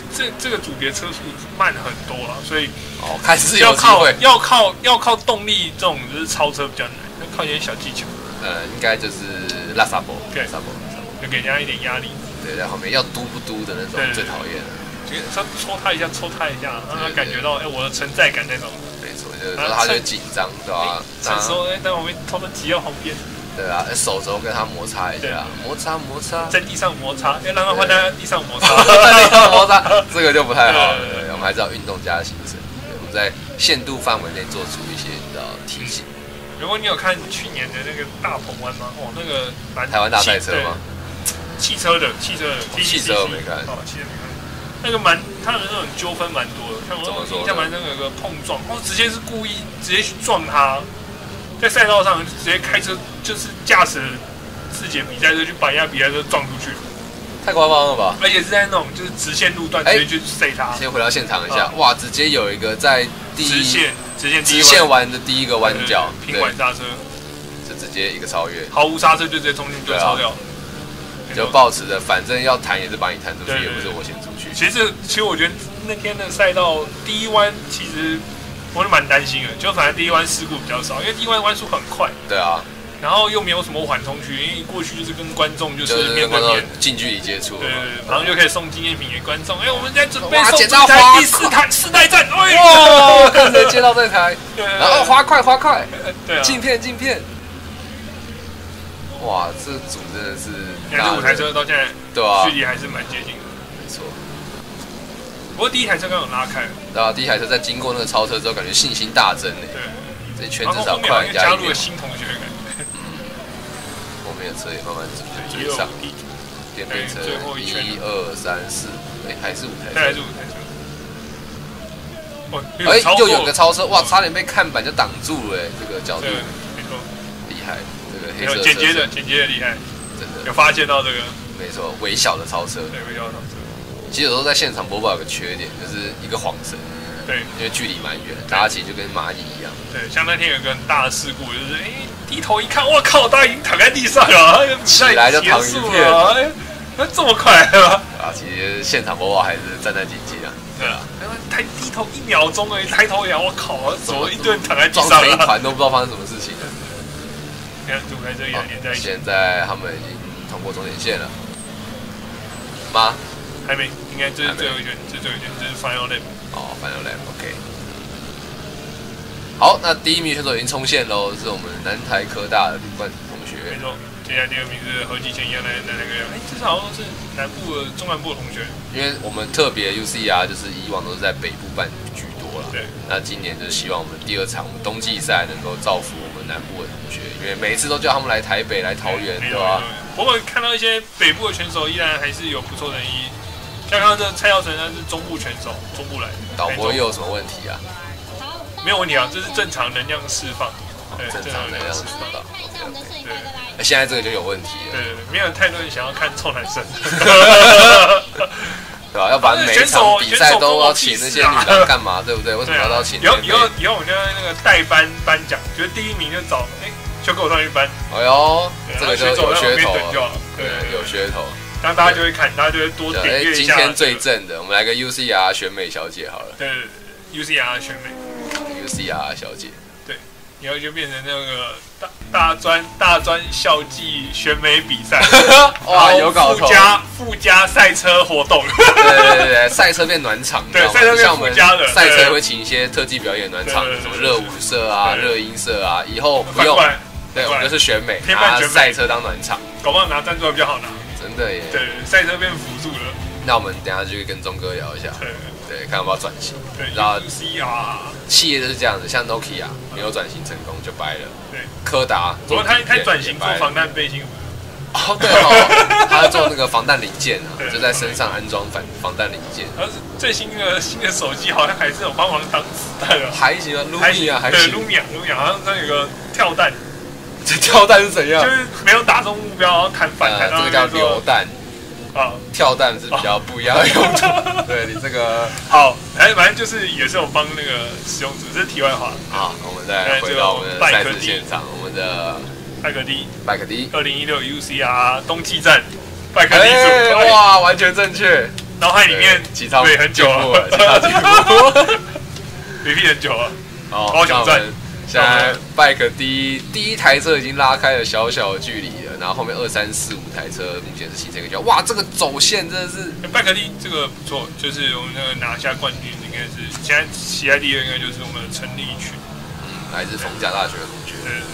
这这个组别车速慢很多了，所以
哦，开始
要靠
有机会，
要靠要靠动力这种就是超车比较难，要靠一些小技巧。
呃，应该就是拉萨博，
对，
拉萨博，
就给人家一点压力。
对，在后面要嘟不嘟的那种，最讨厌了。
就戳他一下，戳他一下，让他感觉到哎、欸、我的存在感那种。
没错，就是说他就紧张，对吧？
这时候哎，在旁边偷偷挤到旁边。
对啊，手肘跟他摩擦一下，摩擦摩擦，
在地上摩擦，要让他换在地上摩擦，
在地上摩擦，这个就不太好了。对，我们还是要运动家的行程，我们在限度范围内做出一些你知道提醒。
如果你有看去年的那个大鹏湾吗？哦，那个
台湾大赛车吗？
汽车的，汽车的，
汽车我没看，
哦，汽车没看。那个蛮，他的那种纠纷蛮多的，像我印象蛮深有个碰撞，哦，直接是故意直接去撞他，在赛道上直接开车就是驾驶自己的比赛车去把人家比赛车撞出去，
太夸张了吧？
而且是在那种就是直线路段直接去塞他。
先回到现场一下，哇，直接有一个在第
直线直线
直线弯的第一个弯角
平缓刹车，
就直接一个超越，
毫无刹车就直接冲进就超掉了。
就抱持着，反正要弹也是把你弹出去，也不是我先出去。
其实，其实我觉得那天的赛道第一弯，其实我是蛮担心的，就反正第一弯事故比较少，因为第一弯弯速很快。
对啊。
然后又没有什么缓冲区，因为过去就是跟观众就是面对面
近距离接触，
对对对，然后就可以送纪念品给观众。哎，我们在准备
送
这台第四台四代战，哎
呦，看谁接到这台，然后滑快滑快，
对啊，
镜片镜片。哇，这组真的是，
你看这五台车到现在，
对啊，
距离还是蛮接近的。
没错。
不过第一台车刚有拉开，
对啊，第一台车在经过那个超车之后，感觉信心大增呢。
对，
这圈至少快人家
加入了新同学的感觉。
嗯，后面的车也慢慢追追上。电变车一二三四，哎，还是五台车，
还是五台车。哦，
哎，又有个超车，哇，差点被看板就挡住了，这个角度，
没错，
厉害。黑色
简洁的，简洁的厉害，
真的
有发现到这个，
没错，微小的超车，
对，微小的超车。
其实有时候在现场播报有个缺点，就是一个晃神，
对，
因为距离蛮远，大家其实就跟蚂蚁一样。
对，像那天有个很大的事故，就是哎、欸，低头一看，我靠，大家已经躺在地上了，
起来就躺一片，
哎，那这么快啊？
啊，其实现场播报还是战战兢兢啊。
对啊，抬低头一秒钟而已，抬头一仰，我靠，怎么一堆人躺在地上
撞成一团都不知道发生什么事情了。
你看，堵在这里连在一起。
现在他们已经通过终点线了吗？
还没，应该这是最后一圈，这是最后一圈，这是 final lap。
哦 ，final lap，OK。好，那第一名选手已经冲线喽，是我们南台科大的吕冠同学。
没错，接下来第二名是和吉前一样来来那个，哎，这是好像是南部的中南部的同学。
因为我们特别 U C R 就是以往都是在北部办居多了，
对。
那今年就是希望我们第二场我们冬季赛能够造福我们南部的同学，因为每一次都叫他们来台北、来桃园，对吧？
不过看到一些北部的选手依然还是有不错的人衣，像刚刚这蔡耀成他是中部选手，中部来的。
导播又有什么问题啊？
没有问题啊，这是正常能量释放。对，
正常能量释放。
对，
现在这个就有问题了。
对对对，没有太多人想要看臭男生。
对吧？要不然每一场比赛都要请那些女郎干嘛？对不对？为什么要请？
以后以后以后我们就那个代班颁奖，就是第一名就找哎，就给我上去颁。
哎呦，这个就有噱头，
对，
有噱头。
然后大家就会看，大家就会多点阅一下。
今天最正的，我们来个 U C R 选美小姐好了。
对 ，U C R 选美
，U C R 小姐。
对，然后就变成那个大大专大专校际选美比赛，
哇，有搞头。
附加附加赛车活动。
对对对，赛车变暖场，
对，赛车变附加的。
赛车会请一些特技表演暖场，什么热舞社啊、热音社啊，以后不用。对，我们就是选美，拿赛车当暖场，
搞不好拿赞助还比较好拿。
真的耶！
对，赛车变辅助了。
那我们等一下就跟钟哥聊一下，对，看要不要转型。
对，
然后
U C R
企业就是这样子，像 Nokia 没有转型成功就掰了。
对，
柯达，
不过他他转型做防弹背心。
哦，对哦，他做那个防弹零件啊，就在身上安装防防弹零件。
而是最新的新的手机好像还是有帮忙当子弹的，
还行啊，Lumia 还行。
对 ，Lumia Lumia 好像它有个跳弹。
这跳弹是怎样？
就是没有打中目标，然后弹反弹。
这个叫榴弹。啊，跳弹是比较不一样的用途。对你这个
好，哎，反正就是也是有帮那个使用者，这是题外话。
好，我们再回到我们的赛事现场，我们的
拜克迪，
拜克迪，
二零一六 U C R 冬季站，拜克迪组，
哇，完全正确。
脑海里面
其他
对很久了，
其他进步
，repeat 很久了。
好，
高雄站。
现在 bike 第一第一台车已经拉开了小小的距离了，然后后面二三四五台车目前是形成一个角，哇，这个走线真的是
bike 第一这个不错，就是我们那个拿下冠军应该是现在骑在第二应该就是我们的陈立群，
嗯，来自逢甲大学的同学，
对对对，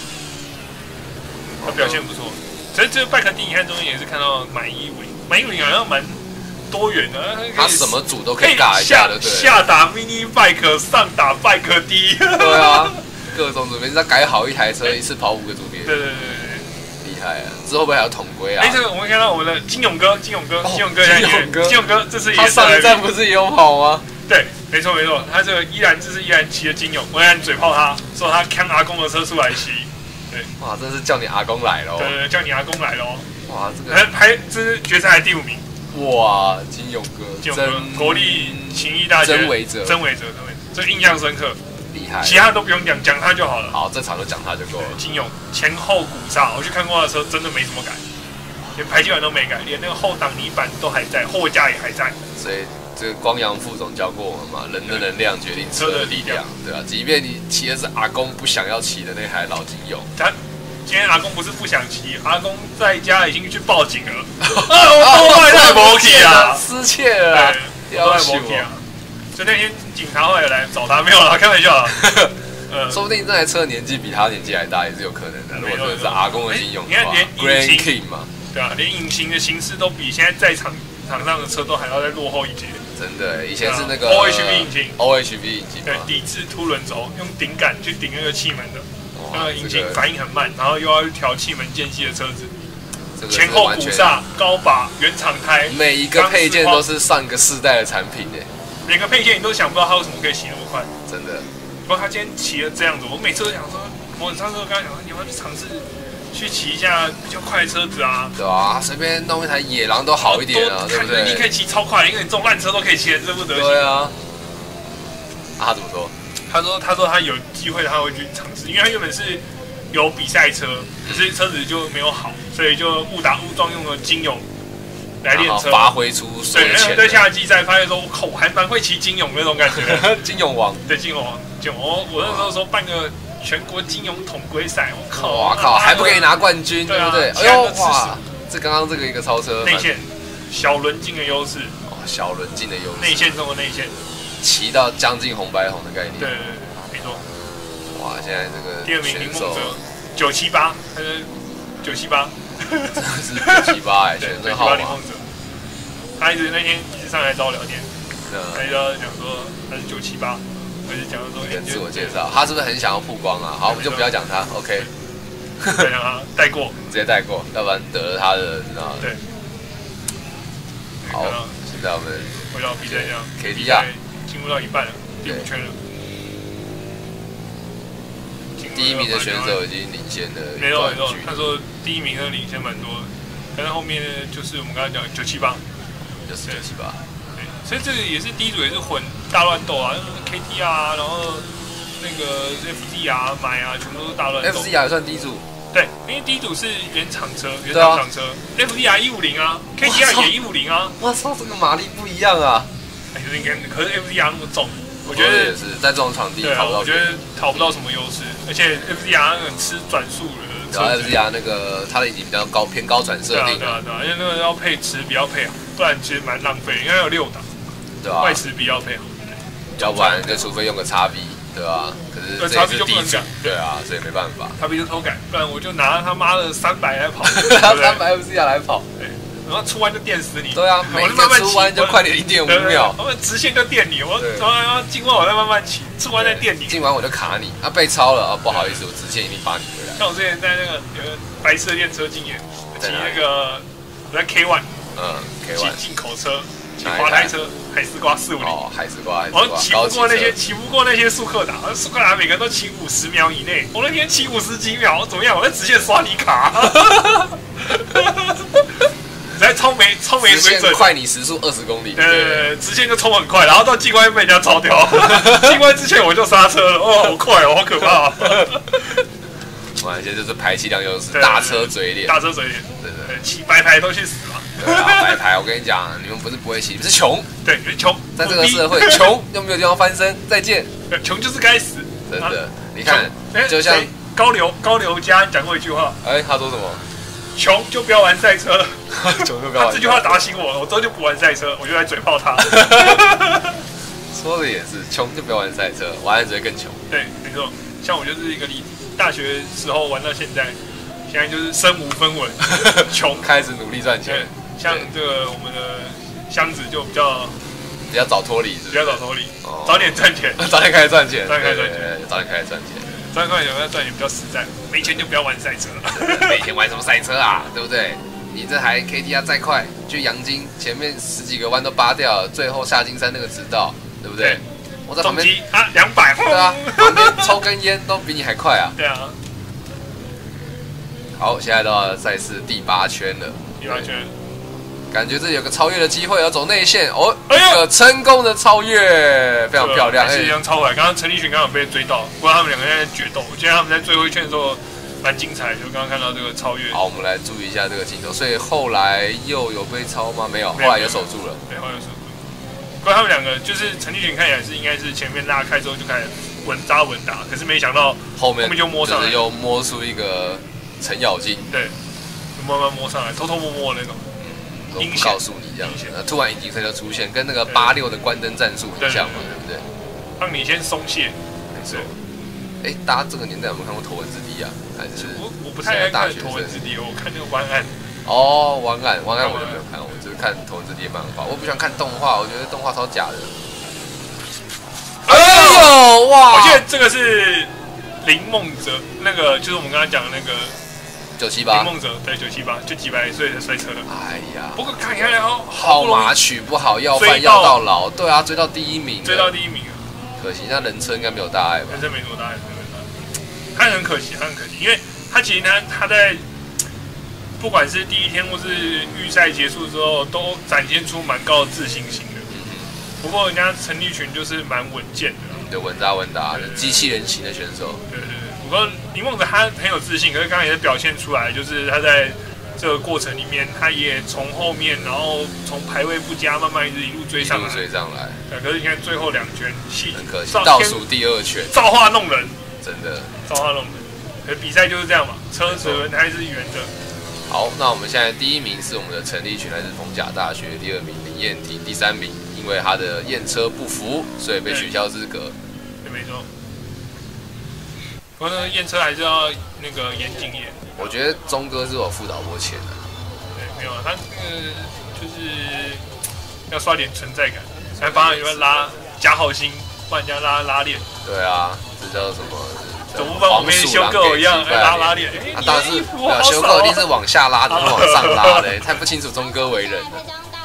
他表现不错。所以这个 bike 第一，你看中间也是看到买一尾，买一尾好像蛮多元的，
他什么组都可以尬一下的，对，
下打 mini bike， 上打 bike 第一，
对啊。各种组别，你再改好一台车，一次跑五个组别，
对对对对，
厉害啊！之后会不会还有统规啊？
哎，这个我们看到我们的金勇哥，金勇哥，金勇哥，
金勇哥，
金勇哥，这次也
他上一站不是也有跑吗？
对，没错没错，他这个依然这是依然骑的金勇，我依然嘴炮他，说他扛阿公的车出来骑，对，
哇，真是叫你阿公来喽！
对对，叫你阿公来喽！
哇，这个
还还这是决赛第五名，
哇，金勇哥，
金勇哥，国立勤益大学
真维者，
真维者，真维者，这印象深刻。
厉害，
其他都不用讲，讲他就好了。
好，这场就讲他就够了。
金勇前后鼓刹，我去看过他的车，真的没怎么改，连排气管都没改，连那个后挡泥板都还在，后架也还在。
所以这个光阳副总教过我们嘛，人的能量决定车的力量，对啊，即便你骑的是阿公不想要骑的那台老金勇，
他今天阿公不是不想骑，阿公在家已经去报警了，我太没气啊，
失窃了，
对，我太没气啊。所以那天警察后来有来找他，没有啦，开玩笑啦。
呃，说不定这台车年纪比他年纪还大，也是有可能的。如果真的是阿公的金勇，
你看连
Grand King 嘛，
对啊，连引擎的形式都比现在在场场上的车都还要再落后一截。
真的，以前是那个
O H V 引擎
，O H V 引擎，
对，抵制凸轮轴，用顶杆去顶那个气门的，那个引擎
这个
反应很慢，然后又要调气门间隙的车子，
这个
前后鼓刹、高把、原厂胎，
每一个配件都是上个世代的产品诶。
每个配件你都想不到它为什么可以骑那么快，
真的。
不过他今天骑的这样子，我每次都想说，我上次都跟他讲说，你要不要去尝试去骑一下比较快的车子啊？
对啊，随便弄一台野狼都好一点啊，对不对？
你可以骑超快，因为你这种烂车都可以骑得这不得行。
对啊。啊，他怎么说？
他说，他说他有机会他会去尝试，因为他原本是有比赛车，可是车子就没有好，所以就误打误撞用了金勇来练车，
发挥出所有的潜能。
对，在夏季赛发现说，我靠，我还蛮会骑金勇那种感觉。
金勇王，
对，金勇王，金勇，我我那时候说办个全国金勇统规赛，我靠，
我靠，还不给你拿冠军，对不对？哎呦哇，这刚刚这个一个超车
内线小轮径的优势，
哦，小轮径的优势，
内线中的内线，
骑到将近红白红的概念。
对对对，没错。
哇，现在这个
第二名林梦哲，九七八，他是九七八，
真的是九七八哎，选择号码。
他一直那天一直上来找我聊天，他就讲说他是九七八，我就讲说
跟自我介绍，他是不是很想要曝光啊？好，我们就不要讲他 ，OK。
对啊，带过，
直接带过，要不然得了他的，你知道吗？
对。
好，现在我们
回到比赛这样
，K T R
进入到一半了，第五圈了。
第一名的选手已经领先了，
没错没错。他说第一名呢领先蛮多的，但是后面呢就是我们刚刚讲九七八，
就是九七八。
对，所以这个也是第一组也是混大乱斗啊 ，K T R 啊，然后那个 F Z R 买啊，全部都是大乱斗。
F Z R 也算第一组。
对，因为第一组是原厂车，原厂厂车 ，F Z R 一五零啊 ，K T R 也一五零啊。
我操，这个马力不一样啊！
哎，就是应该，可是 F Z R 那么重，我觉得
也是在这种场地讨不到，
我觉得讨不到什么优势，而且 F Z R 那个吃转速的，
然后 F Z R 那个它的引擎比较高，偏高转设定，
对啊对啊，而且那个要配齿比较配好，不然其实蛮浪费，应该有六档，
对吧？
外齿比较配好，
要不然就除非用个叉 B。对吧？可是这也是第一组，对啊，所以没办法。
他必须偷改，不然我就拿他妈的三百来跑，
拿三百 F Z R 来跑，
对，然后出弯就电死你。
对啊，每个出弯就快点零点五秒，
我们直线就电你，我然后进弯我再慢慢骑，出弯再电你，
进弯我就卡你，啊被超了啊，不好意思，我直线一定把你回来。
像我之前在那个有个白色电车经验，骑那个我在 K one，
嗯 ，K one
骑进口车。滑胎车，海丝瓜四五零，
哦，海丝瓜，
我骑不过那些，骑不过那些速克达，速克达每个人都骑五十秒以内，我那天骑五十几秒，怎么样？我在直线刷你卡，你在超没超没水准，
快你时速二十公里，
对对对，直线就冲很快，然后到进弯被人家超掉，进弯之前我就刹车了，哦，好快哦，好可怕。
哇，这就是排气量优势，大车嘴脸，
大车嘴脸，对对，骑白牌都去死了。
对啊，摆牌，我跟你讲，你们不是不会骑，你们是穷。
对，你是穷，
在这个社会，穷又没有地方翻身，再见。
穷就是该死。
真的，你看，就像
高流高流家讲过一句话，
哎，他说什么？
穷就不要玩赛车。
穷就不要玩。
他这句话打醒我了，我之后就不玩赛车，我就来嘴炮他。
说的也是，穷就不要玩赛车，玩了只会更穷。
对，没错。像我就是一个离大学时候玩到现在，现在就是身无分文，穷，
开始努力赚钱。
像这个我们的箱子就比较
比较早脱离，
比较早脱离，哦、早点赚钱，
早点开始赚钱，
早点开始赚钱，
早点开始赚钱，
早点开始赚钱比较实在，没钱就不要玩赛车了。
没钱玩什么赛车啊？对不对？你这台 K T R 再快，去阳金前面十几个弯都扒掉了，最后下金山那个直道，对不对？对我在旁边
啊，两百，
对啊，旁边抽根烟都比你还快啊。
对啊。
好，现在到了赛事第八圈了。
第八圈。
感觉这有个超越的机会，要走内线哦，一个成功的超越，非常漂亮，
是一样超回来。刚刚陈立群刚刚有被追到，不过他们两个人在决斗，我觉得他们在最后一圈的时候蛮精彩的，就刚刚看到这个超越。
好，我们来注意一下这个镜头，所以后来又有被超吗？没有，后来有守住了，
对，后来有守住。不过他们两个就是陈立群看起来是应该是前面拉开之后就开始稳扎稳打，可是没想到
后面
后面就摸上来，
又摸出一个程咬金，
对，就慢慢摸上来，偷偷摸摸的那种。
都不告诉你这样子，突然引擎车就出现，跟那个八六的关灯战术很像嘛，对不对？
让你先松懈，
没错。哎，大家这个年代有没有看过《头文字 D》啊？还是
我我不太爱看《头文字 D》，我看那个《湾岸》。
哦，《湾岸》《湾岸》我就没有看，我只是看《头文字 D》漫画。我不喜欢看动画，我觉得动画超假的。哎呦哇！
我记得这个是林梦哲，那个就是我们刚刚讲的那个。
九七八，
林梦哲对九七八，就几百岁才摔车了。
哎呀，
不过看起来好
号码取不好，要饭要到老。对啊，追到第一名，
追到第一名啊！
可惜那人车应该没有大碍吧？
人车没什么大碍，没有大碍。他很可惜，他很可惜，因为他其实他他在不管是第一天或是预赛结束之后，都展现出蛮高的自信心的。不过人家陈立群就是蛮稳健的，
对，稳扎稳打的机器人型的选手。
对对对。不过林梦哲他很有自信，可是刚刚也是表现出来，就是他在这个过程里面，他也从后面，然后从排位不佳，慢慢一直一路追上来，
一路追上来。
对，可是你看最后两圈，
很可惜，倒数第二圈，
造化弄人，
真的
造化弄人。可比赛就是这样嘛，车子轮胎是圆的。
好，那我们现在第一名是我们的陈立群，来自逢甲大学；第二名林彦廷，第三名因为他的验车不符，所以被取消资格。
对，没错。不过呢，验车还是要那个严谨一点。
我觉得钟哥是有付导播钱的。
对，没有，他那个就是要刷点存在感，才帮他有人拉假好心，帮人家拉拉链。
对啊，这叫什么？
怎么帮我们修狗一样拉拉链？
啊，当然是修狗一定是往下拉，不是往上拉的，太不清楚钟哥为人了。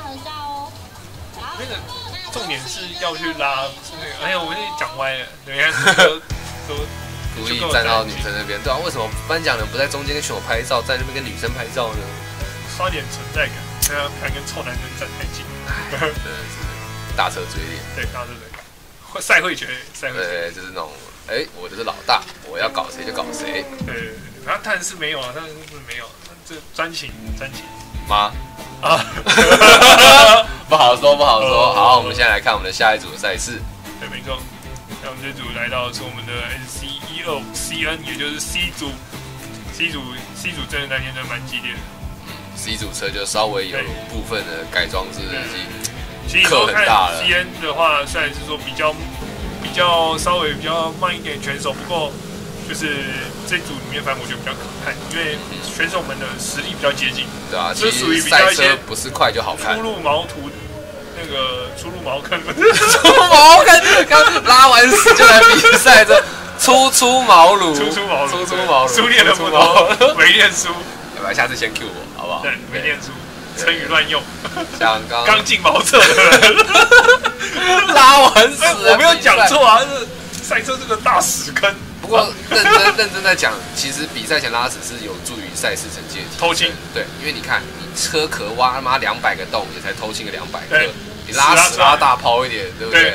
那个重点是要去拉，是那个，哎呀，我有点讲歪了，等一下都都。
故意站到女生那边，对啊，为什么颁奖人不在中间跟选手拍照，在那边跟女生拍照呢？
刷点存在感，这样不然跟臭男生站太近。
真的是大车嘴脸，
对，大车嘴脸，赛会觉得赛会，
对，就是那种，哎，我就是老大，我要搞谁就搞谁。
对，然后但是没有啊，但是没有，这专情专情
吗？
啊，
不好说，不好说。好，我们现在来看我们的下一组的赛事。
对，没错。那我们这组来到的是我们的 S C 一二五 C N， 也就是 C 组。C 组 C 组真的那天真的蛮激烈的。
嗯 ，C 组车就稍微有部分的改装是已
经克很大了。C N 的话，虽然是说比较比较稍微比较慢一点选手，不过就是这组里面，反正我觉得比较可看，因为选手们的实力比较接近。
对啊，其实赛车不是快就好看，
初入茅庐。那个出入茅坑，
出入茅坑，刚拉完屎就来比赛，这初出茅庐，
初出茅庐，
初出茅庐，
书练的不多，没念书。
要不然下次先 Q 我，好不好？
对，没念书，成语乱用。
像刚
刚进茅厕的人，
拉完屎，
我没有讲错啊，是赛车这个大屎坑。
不过认真认真在讲，其实比赛前拉屎是有助于赛事成绩的提升。
偷清，
对，因为你看你车壳挖他妈两百个洞，也才偷清个两百个。你拉屎拉大泡一点，对不对？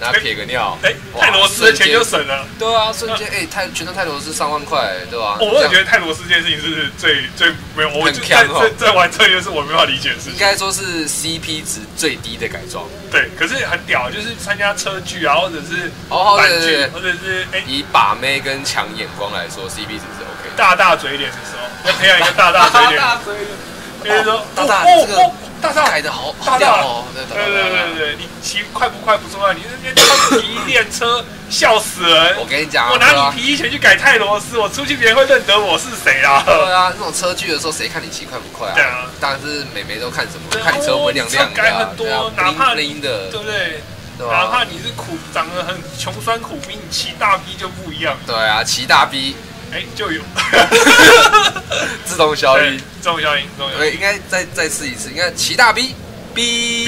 然后撇个尿，
哎，泰罗斯的钱就省了。
对啊，瞬间哎，泰全套泰罗斯上万块，对吧？
我也觉得泰罗斯这件事情是最最没有，我就在在在玩这件事我没办法理解的事情。
应该说是 C P 值最低的改装。
对，可是很屌，就是参加车剧啊，或者是
哦，
板
对对，
或者是哎，
以把妹跟抢眼光来说 ，C P 值是 OK。
大大嘴脸的时候，要培养一个大大嘴脸。大嘴脸，就是说
大大
哦
这个
哦，大大
改的好
大大
哦，
对对对对对，你骑快不快不重要，你那边穿皮衣练车，笑死人。
我跟你讲，
我拿你皮衣钱去改泰罗斯，我出去别人会认得我是谁啊？
对啊，那种车距的时候，谁看你骑快不快啊？
对啊，
当然是美眉都看什么？看你车温亮亮的，
改很多，哪怕
你的，
对不对？哪怕你是苦长得很穷酸苦逼，你骑大 B 就不一样。
对啊，骑大 B，
哎就有
自动消音，
自动消音，自动消音。
应该再再试一次，应该骑大 B B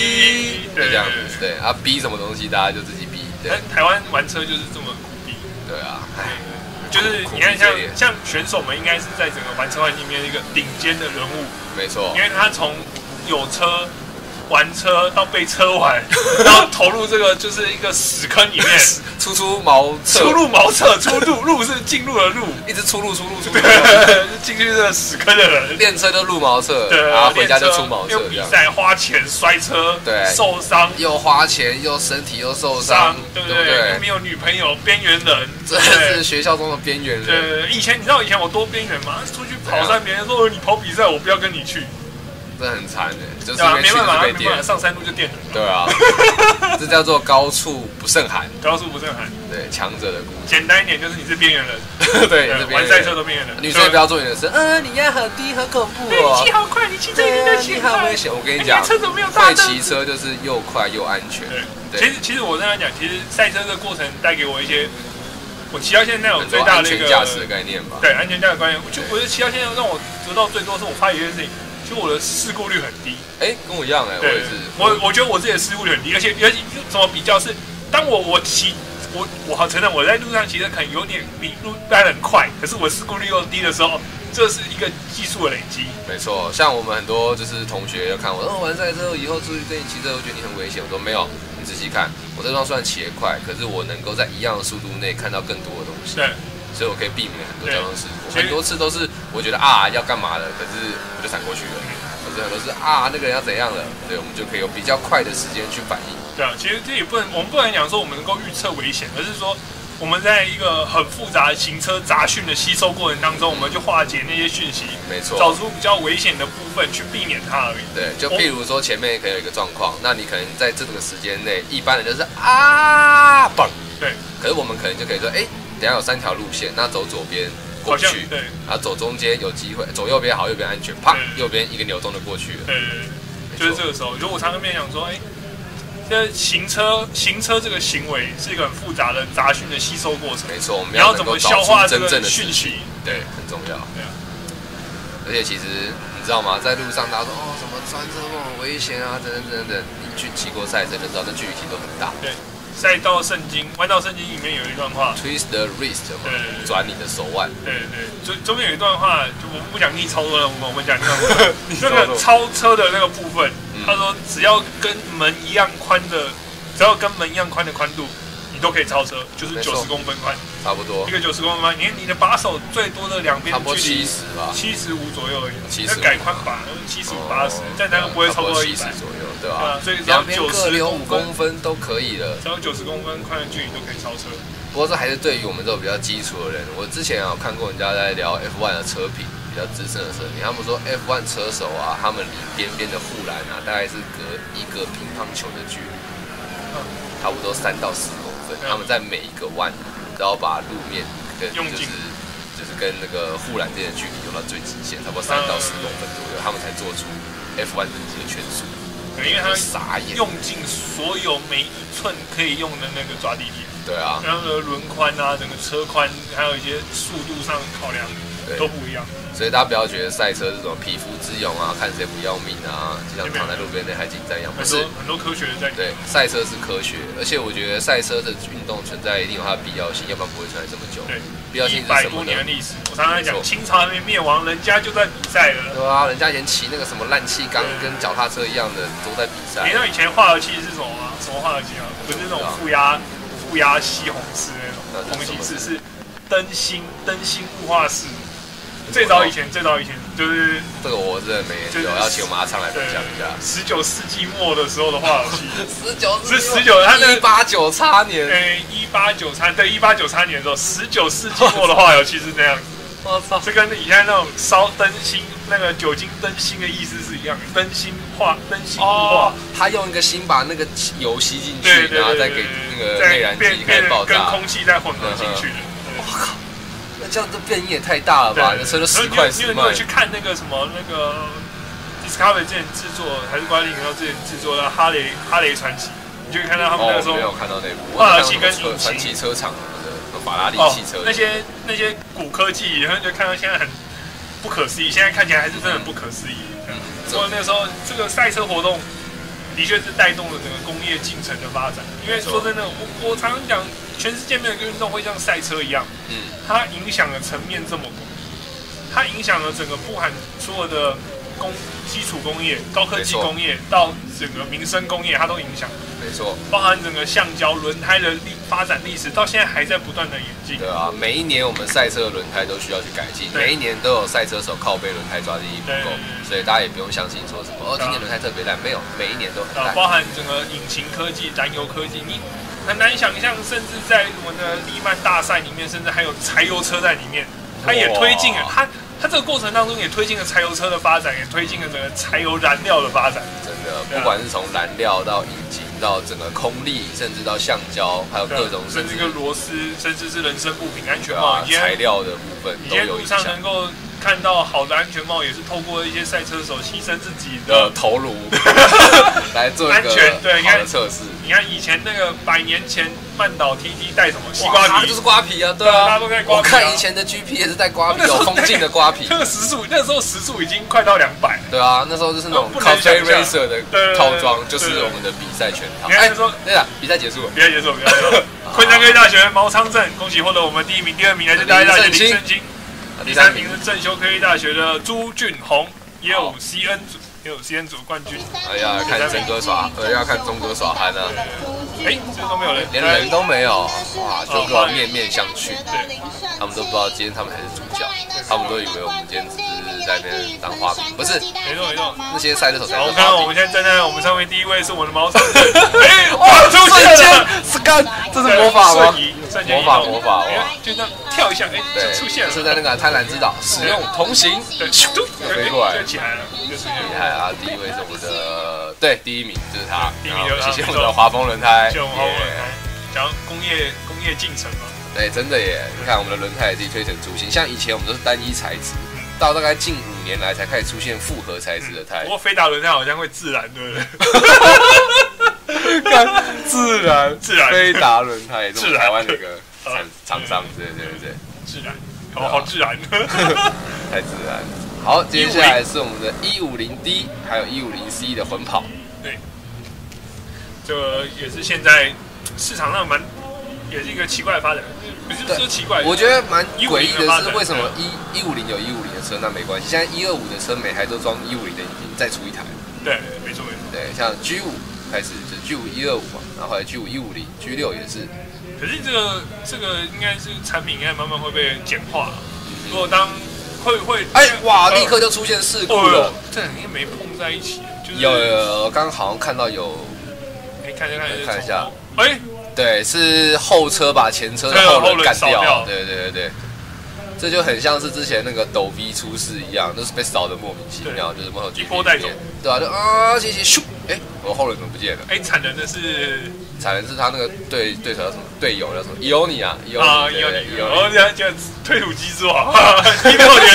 B，
对这样子，对啊 B 什么东西，大家就自己 B。对，
台湾玩车就是这么苦逼。
对啊，
就是你看像像选手们，应该是在整个玩车环境里面一个顶尖的人物。
没错，
因为他从有车。玩车到被车玩，然后投入这个就是一个屎坑里面，
出出茅厕，
出入茅厕，出入入是进入的入，
一直出入出入出入，
进去这个屎坑的人，
练车就入茅厕，
对，
然后回家就出茅厕，
又比赛花钱摔车，
对，
受伤，
又花钱又身体又受伤，
对不对？又没有女朋友，边缘人，
这是学校中的边缘人。
对，以前你知道以前我多边缘吗？出去跑山，别人说你跑比赛，我不要跟你去。
这很惨的，就是
因为去
就是被电，
上山路就电人。
对啊，这叫做高处不胜寒。
高处不胜寒，
对，强者的故事。
简单一点就是你是边缘人，
对，
玩赛车的边缘人。
女生也不要做你的事，嗯，你压很低，很恐怖哦。
你骑好快，你骑车你在骑
好危险。我跟你讲，
车怎么没有大灯？
会骑车就是又快又安全。
对，其实其实我跟他讲，其实赛车的过程带给我一些，我骑到现在有最大的一个
安全驾驶的概念吧。
对，安全驾驶观念，我就我觉得骑到现在让我得到最多是我发现一件事情。就我的事故率很低，
哎，跟我一样哎，我也是。
我我觉得我自己的事故率很低，而且而且怎么比较是，当我我骑我我好承认我在路上骑的可能有点比路般人快，可是我事故率又低的时候，这是一个技术的累积。
没错，像我们很多就是同学要看我，哦，玩赛车以后出去跟你骑车，我觉得你很危险。我说没有，你仔细看，我这段虽然骑得快，可是我能够在一样的速度内看到更多的东西。
对。
所以我可以避免很多交通事故，很多次都是我觉得啊要干嘛了，可是我就闪过去了，可是很多是啊那个人要怎样了，对，我们就可以有比较快的时间去反应。
对啊，其实这也不能，我们不能讲说我们能够预测危险，而是说我们在一个很复杂的行车杂讯的吸收过程当中，我们就化解那些讯息，
没错，
找出比较危险的部分去避免它而已。
对，就譬如说前面可能有一个状况，那你可能在这个时间内，一般人就是啊嘣，
对，
可是我们可能就可以说，哎。等下有三条路线，那走左边过去，
对，
然后走中间有机会，走右边好，右边安全，啪，右边一个扭动就过去了。
对对对，就是这个时候，就我常常跟讲说，哎，这行车行车这个行为是一个很复杂的杂讯的吸收过程。
没错，我们
要怎么消化这个
讯息，对，很重要。
对啊，
而且其实你知道吗？在路上大家说哦什么钻车梦很危险啊，等等等等，你去骑过赛车就知道，那距离其实都很大。
对。赛道圣经，弯道圣经里面有一段话
，twist the wrist， 对，转你的手腕。
对对，中中间有一段话，就我们不讲逆超车了，我们讲那个那个超车的那个部分。他说，只要跟门一样宽的，只要跟门一样宽的宽度，你都可以超车，就是九十公分宽，
差不多。
一个九十公分宽，你你的把手最多的两边
差不多七十吧，
七十五左右而已。
七十，
那改宽把七十五八十，但那个不会超过一百
左右。对吧？
所以只要九十
留五公分都可以了，
只要九十公分宽的距离都可以超车。
不过这还是对于我们这种比较基础的人，我之前有看过人家在聊 F 一 的车评，比较资深的车评，他们说 F 一 车手啊，他们离边边的护栏啊，大概是隔一个乒乓球的距离，差不多三到四公分。他们在每一个弯都要把路面跟就是就是跟那个护栏之间的距离用到最极限，差不多三到四公分左右，他们才做出 F 一 等级的圈速。
因为他
傻眼，
用尽所有每一寸可以用的那个抓地力。
对啊，
然后呢，轮宽啊，整个车宽，还有一些速度上考量， 都不一样。
所以大家不要觉得赛车是什么匹夫之勇啊，看谁不要命啊，就像躺在路边那台警站一样，不是
很多科学的在。
对，赛车是科学，而且我觉得赛车的运动存在一定有它的必要性，要不然不会存在这么久。
对，
必要性是什么呢？
一百多年的历史，我常常讲清朝还没灭亡，人家就在比赛了。
对啊，人家以前骑那个什么烂气缸跟脚踏车一样的都在比赛。
你知道以前化油器是什么吗？什么化油器啊？不是那种负压负压吸红式那种，红旗式是灯芯灯芯雾化式。最早以前，最早以前就是
这个我真的没研究，要请我们阿昌来分享一下。
十九世纪末的时候的化油器，
十九
是十九，它
一八九叉年，
诶，一八九叉对一八九叉年的时候，十九世纪末的化油器是这样子。
我操，
这跟以前那种烧灯芯那个酒精灯芯的意思是一样的，灯芯化灯芯雾化，
他用一个芯把那个油吸进去，然后再给那个内燃机开始爆炸，
跟空气再混合进去的。
我靠！那这样这变音也太大了吧？那车就十块十
卖。你有去看那个什么那个 Discovery 之前制作，还是关凌霄之前制作的《哈雷哈雷传奇》，你就可以看到他们那个时候
没有看到那部
化油器跟引
传奇车厂的法拉利汽车
那些那些古科技，然后就看到现在很不可思议，现在看起来还是真的不可思议。所以那时候这个赛车活动的确是带动了整个工业进程的发展。因为说真的，我我常常讲，全世界没有一个运动会像赛车一样，嗯，它影响的层面这么广，它影响了整个包含所有的工基础工业、高科技工业到整个民生工业，它都影响。
没错，
包含整个橡胶轮胎的历发展历史，到现在还在不断的演进。
对啊，每一年我们赛车的轮胎都需要去改进，每一年都有赛车手靠背轮胎抓地力不够，所以大家也不用相信说什么哦，今年轮胎特别烂，没有，每一年都很烂。
包含整个引擎科技、燃油科技，你很难想象，甚至在我们的利曼大赛里面，甚至还有柴油车在里面，它也推进了它。它这个过程当中也推进了柴油车的发展，也推进了整个柴油燃料的发展。
真的，不管是从燃料到引擎到整个空力，甚至到橡胶，还有各种
甚至一个螺丝，甚至是人身物品安全帽，
啊、材料的部分都有影响。
路上能够看到好的安全帽，也是透过一些赛车手牺牲自己的、
呃、头颅来做一个
安全对
好的测试。
你看以前那个百年前曼岛 T T 带什么西瓜皮，
就是瓜皮啊，对啊，
大家都带瓜皮、啊。
我看以前的 G P 也是带瓜皮，有封禁的瓜皮。
那个时速，那时候时速已经快到两百。
对啊，那时候就是那种 Cafe Racer 的套装，就是我们的比赛全套。
哎，说
对了，比赛结束了，
比赛结束，比赛结束。昆山科技大学毛昌正，恭喜获得我们第一名、第二名来自大一大学林胜清，第三名是正修科技大学的朱俊宏，也有 C N 组。也有 C N 组冠军。
哎呀，看真哥耍，呃，要看钟哥耍憨啊。
哎，这都没有人，
连人都没有，哇，就跟我面面相觑。对，他们都不知道今天他们才是主角，他们都以为我们今天只是在那边当花瓶，不是？
没错没错，
那些赛车手才是花瓶。
我看到我们现在站在我们上面第一位是我们的毛长正，哎，哇，出现了，
是干，这是魔法吗？
魔
法魔法，
就这样跳一下，哎，就出现了。
是在那个贪婪之岛使用同行，
对，
飞过来
就起来了，就出现了。
厉害啊！第一位是我们的，对，第一名就是他。
第一名就是他。
谢谢我们的华丰轮胎。
谢谢我们华丰轮胎。讲工业工业进程嘛。
对，真的耶！你看我们的轮胎也自己推陈出新，像以前我们都是单一材质，到大概近五年来才开始出现复合材质的胎。
不过飞达轮胎好像会自燃，对不对？
看自然
自然
飞达轮胎也是我们台湾的一个厂厂商，对对对对，
自然，好好自然，
太自然。好，接下来是我们的一五零 D 还有一五零 C 的混跑。
对，这个也是现在市场上蛮，也是一个奇怪的发展。不是说奇怪，
我觉得蛮诡异的是，为什么一一五零有一五零的车那没关系，现在一二五的车每台都装一五零的引擎，再出一台。
对，没错没错。
对，像 G 五开始就 G 五一二五嘛，然后后来 G 五一五零 G 六也是。
可是这个这个应该是产品应该慢慢会被简化。如果当会会
哎哇，立刻就出现事故了，
这两天没碰在一起，就是
有有，刚刚好像看到有，
哎看一下
看一下，
哎。
对，是后车把前车的后轮干掉，对对对对，这就很像是之前那个斗 V 出事一样，都是被扫的莫名其妙，就是摩托
一波带走，
对啊，就啊，谢谢咻，哎，我后轮怎么不见了？
哎，惨人的是，
惨人是他那个对对手叫什么？队友叫什么？伊欧尼啊，伊欧尼，伊欧尼，
然后就退土机之王，第六年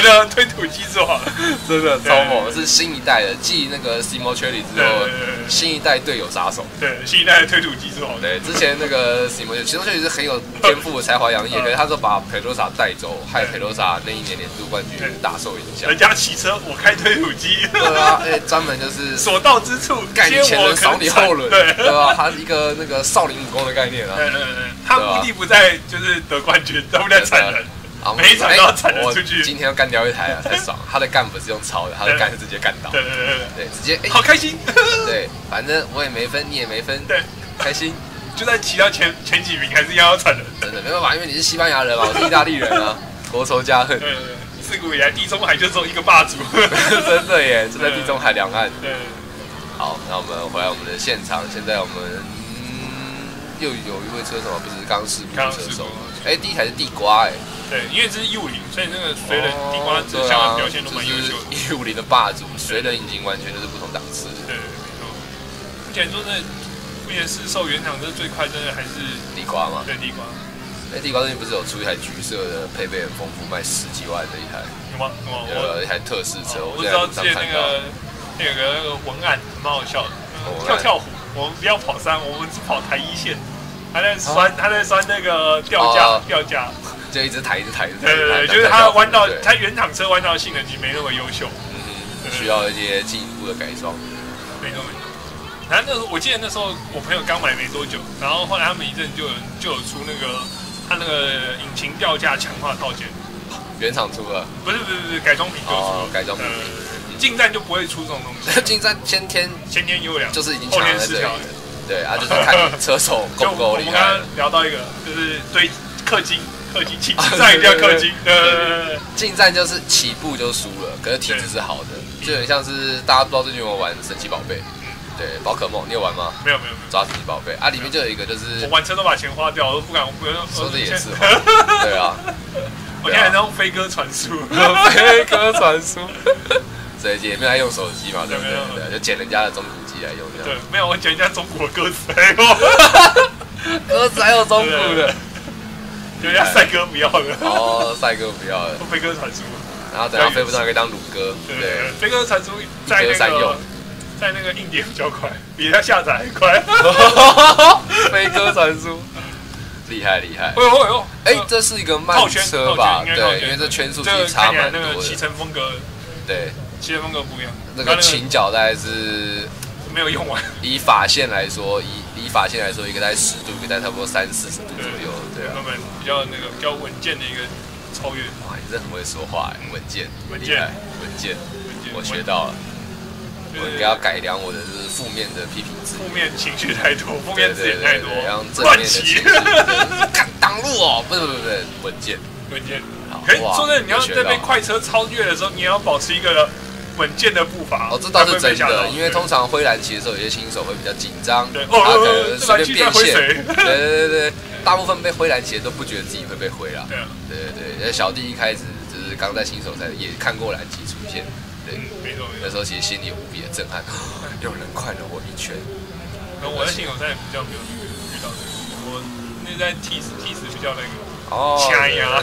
的推土机做好了，
真的超猛，是新一代的，继那个 Simoncelli 之后，新一代队友杀手。
对，新一代的推土机做好了。
对，之前那个 Simoncelli 是很有天赋的才华洋溢，可是他说把佩罗萨带走，害佩罗萨那一年年度冠军大受影响。
人家骑车，我开推土机。
对啊，哎，专门就是
所到之处
盖你前轮，扫你后轮，
对
对吧？他一个那个少林武功的概念啊。
对对对，他目的不在就是得冠军，他不在铲人。每一场都要铲人出去。
今天要干掉一台啊，太爽！他的干不是用抄的，他的干是直接干倒。
对对对对，
对，直接
好开心。
对，反正我也没分，你也没分，
对，
开心。
就算骑到前前几名，还是一样要铲人。
真的没办法，因为你是西班牙人嘛，我是意大利人啊，国仇家恨。
对对对，自古以来地中海就只有一个霸主。
真的耶，就在地中海两岸。
对。
好，那我们回来我们的现场，现在我们嗯又有一位车手，不是刚事故车手。哎，第一台是地瓜哎。
对，因为这是一五零，所以那个水冷地瓜这项表现都蛮优秀的。
一五零的霸主，水冷引擎完全就是不同档次。
对，没错。而且说真的，目前市售原厂这最快，真的还是
地瓜嘛？
对，地瓜。
哎，地瓜最近不是有出一台橘色的，配备很丰富，卖十几万的一台？
有吗？
有一台特仕车，
我知道之前那个那个那个文案蛮好笑的，跳跳虎，我们不要跑山，我们只跑台一线。他在酸，他在酸那个吊架，吊架。
就一直抬，一直抬，一直抬。
对对对，就是它弯道，它原厂车弯道性能其实没那么优秀，
嗯，需要一些进一步的改装。
没错没错。然后那时候我记得那时候我朋友刚买没多久，然后后来他们一阵就有就有出那个他那个引擎吊架强化套件，
原厂出了？
不是不是不是改装品就出了，
改装品。
进站就不会出这种东西。
进站先天
先天优良，
就是已经强在这里。对啊，就是看车手够不够厉害。
我们刚刚聊到一个，就是堆氪金。氪金进站一定要氪金，对，
进站就是起步就输了，可是体质是好的，就很像是大家不知道最近有没有玩神奇宝贝，对，宝可梦，你有玩吗？
没有没有没有，
抓神奇宝贝啊，里面就有一个就是
我玩车都把钱花掉，我都不敢，我不敢
说的也是，对啊，
我现在在用飞鸽传书，
飞鸽传书，所以也没有在用手机嘛，对不对？对，就捡人家的中古机来用，
对，没有，我捡人家中古的鸽子来用，
鸽子还有中古的。
人家赛哥不要了
哦，赛哥不要了，
飞鸽传书，
然后等下飞不上可以当鲁哥，
对，飞鸽传书在那个在那个硬碟比较快，比他下载还快。
飞鸽传书，厉害厉害。
哎呦哎呦，
哎，这是一个慢车吧？对，因为这圈数其实差蛮多的。
那个骑乘风格，
对，
骑乘风格不一样。
那个倾角大概是
没有用完。
以法线来说，以以法线来说，一个在十度，一个在差不多三四十度左右。对啊，
他们比较那个比较稳健的一个超越。
哇，你真的很会说话，稳健，
稳健，
稳健，我学到了。我应该要改良我的就是负面的批评字，
负面情绪太多，负面字眼太多，
然后正面的情绪，看挡路哦，不是不是不是，稳健，
稳健。可是说真的，你要在被快车超越的时候，你也要保持一个稳健的步伐。
哦，这倒是真的，因为通常挥蓝旗的时候，有些新手会比较紧张，
对，
他可能随便变线，
对
对对对，大部分被挥蓝旗的都不觉得自己会被挥啦，
对
对对对，小弟一开始只是刚在新手赛也看过蓝旗出现。对，
没错，
那时候其实心里有无比的震撼，有人快了我一圈。
然后我在新手赛比较没有遇到这个，我那在 T 十 T 十比较那个
哦，
掐呀，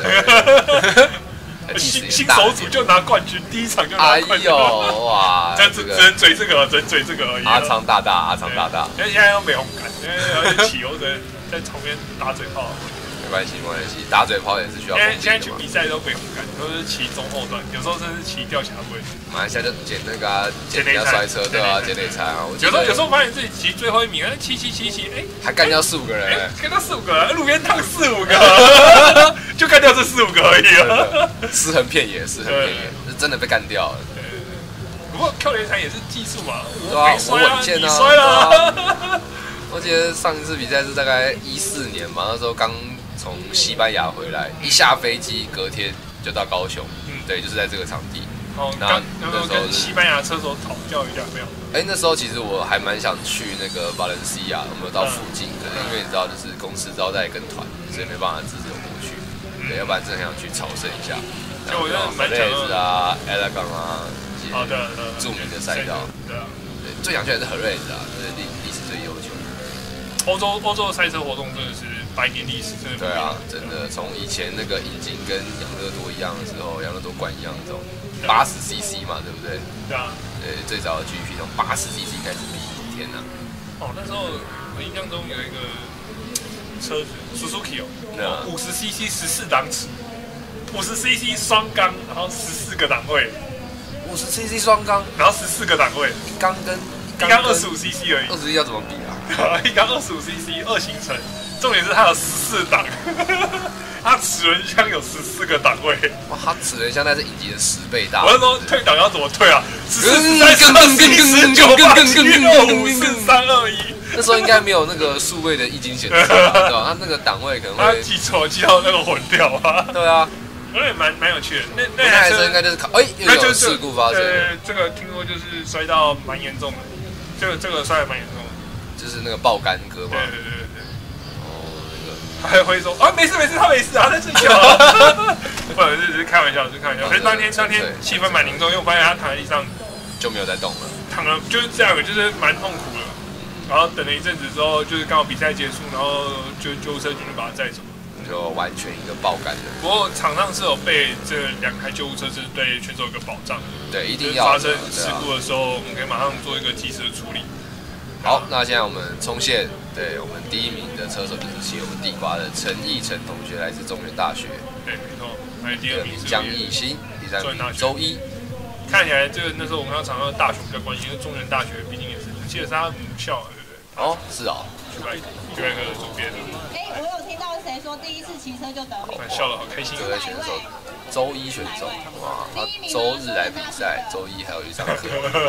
新新手组就拿冠军，第一场就拿冠军，
哎呦哇，
这只只能嘴这个，只能嘴这个而已。
阿昌大大，阿昌大大，
因为现在都没红感，因为要起油的在旁边打嘴炮。
没关系，没关系，打嘴炮也是需要。
现在现在去比赛都北红杆，都是骑中后段，有时候甚至骑吊侠位。
马来西亚就捡那个啊，捡人家摔车，对啊，捡内残啊。
有时候有时候发现自己骑最后一名，哎，骑骑骑骑，哎，
还干掉四五个人，
干掉四五个人，路边躺四五个，就干掉这四五个而已啊。
尸横遍野，尸横遍野，是真的被干掉了。
对对对。不过跳雷残也是技术嘛，
我
没摔啊，你
摔
了。
我记得上一次比赛是大概一四年嘛，那时候刚从西班牙回来，一下飞机隔天就到高雄，嗯，对，就是在这个场地。
哦，那那时候跟西班牙车手讨教一下没有？
哎，那时候其实我还蛮想去那个巴伦西亚，我们有到附近，可是因为你知道，就是公司招待跟团，所以没办法自由过去。对，要不然真的很想去朝圣一下。
就我觉得蛮想
的啊 ，Aragon 啊，
好的，
著名的赛道。
对啊，
对，最想去的是 Jerez 啊，这是历历史最悠久。
欧洲欧洲的赛车活动真的是百年历史，真的。
对啊，真的，从以前那个引擎跟养乐多一样的时候，养乐多罐一样这种八十 C C 嘛，对不对？
对啊。
对，最早的 G P 从八十 C C 开始比，天哪！
哦，那时候我印象中有一个车子 Suzuki 哦，五十 C C 十四档齿，五十 C C 双缸，然后十四个档位。
五十 C C 双缸，
然后十四个档位，
缸跟
一缸二十五 C C 而已。
二十 C C 要怎么比啊？
一缸二十五 C C 二行程，重点是它有十四档，它齿轮箱有十四个档位。
哇，它齿轮箱那是引擎的十倍大。
我是说退档要怎么退啊？十四、十三、十二、十一、十九、八、七、六、五、四、三、二、一。
那时候应该没有那个数位的液晶显示，对吧？它那个档位可能会
它记错，记到那个混掉啊。
对啊。
而且蛮蛮有趣的，那
那台车应该就是考，哎，又有事故发生。
对，这个听说就是摔到蛮严重的，这个这个摔得蛮严重的，
就是那个爆肝哥嘛。
对对对对。
哦，那个
还会说啊，没事没事，他没事，他在睡觉。不是，只是开玩笑，是开玩笑。可是当天当天气氛蛮凝重，因为我发现他躺在地上
就没有再动了，
躺了就是这样，就是蛮痛苦的。然后等了一阵子之后，就是刚好比赛结束，然后就救护车进去把他载走。
就完全一个爆肝的。
不过场上是有备这两台救护车，是对选手有一个保障。
对，一定要
发生事故的时候，我们可以马上做一个及时的处理。
好，那现在我们冲线，对我们第一名的车手就是骑我们地瓜的陈奕晨同学，来自中原大学。
对，没错。还有第二名是
江奕欣，第三名周一。
看起来这个那时候我们看到场上的大学比较关心，因为中原大学毕竟也是，我记得是他母校，对不对？
哦，是哦。
就来就来个主编。
哎，我有听到谁说第一次骑车就得名？
笑得好开心。
这位选手，周一选手，哇，他周日来比赛，周一还有一上课。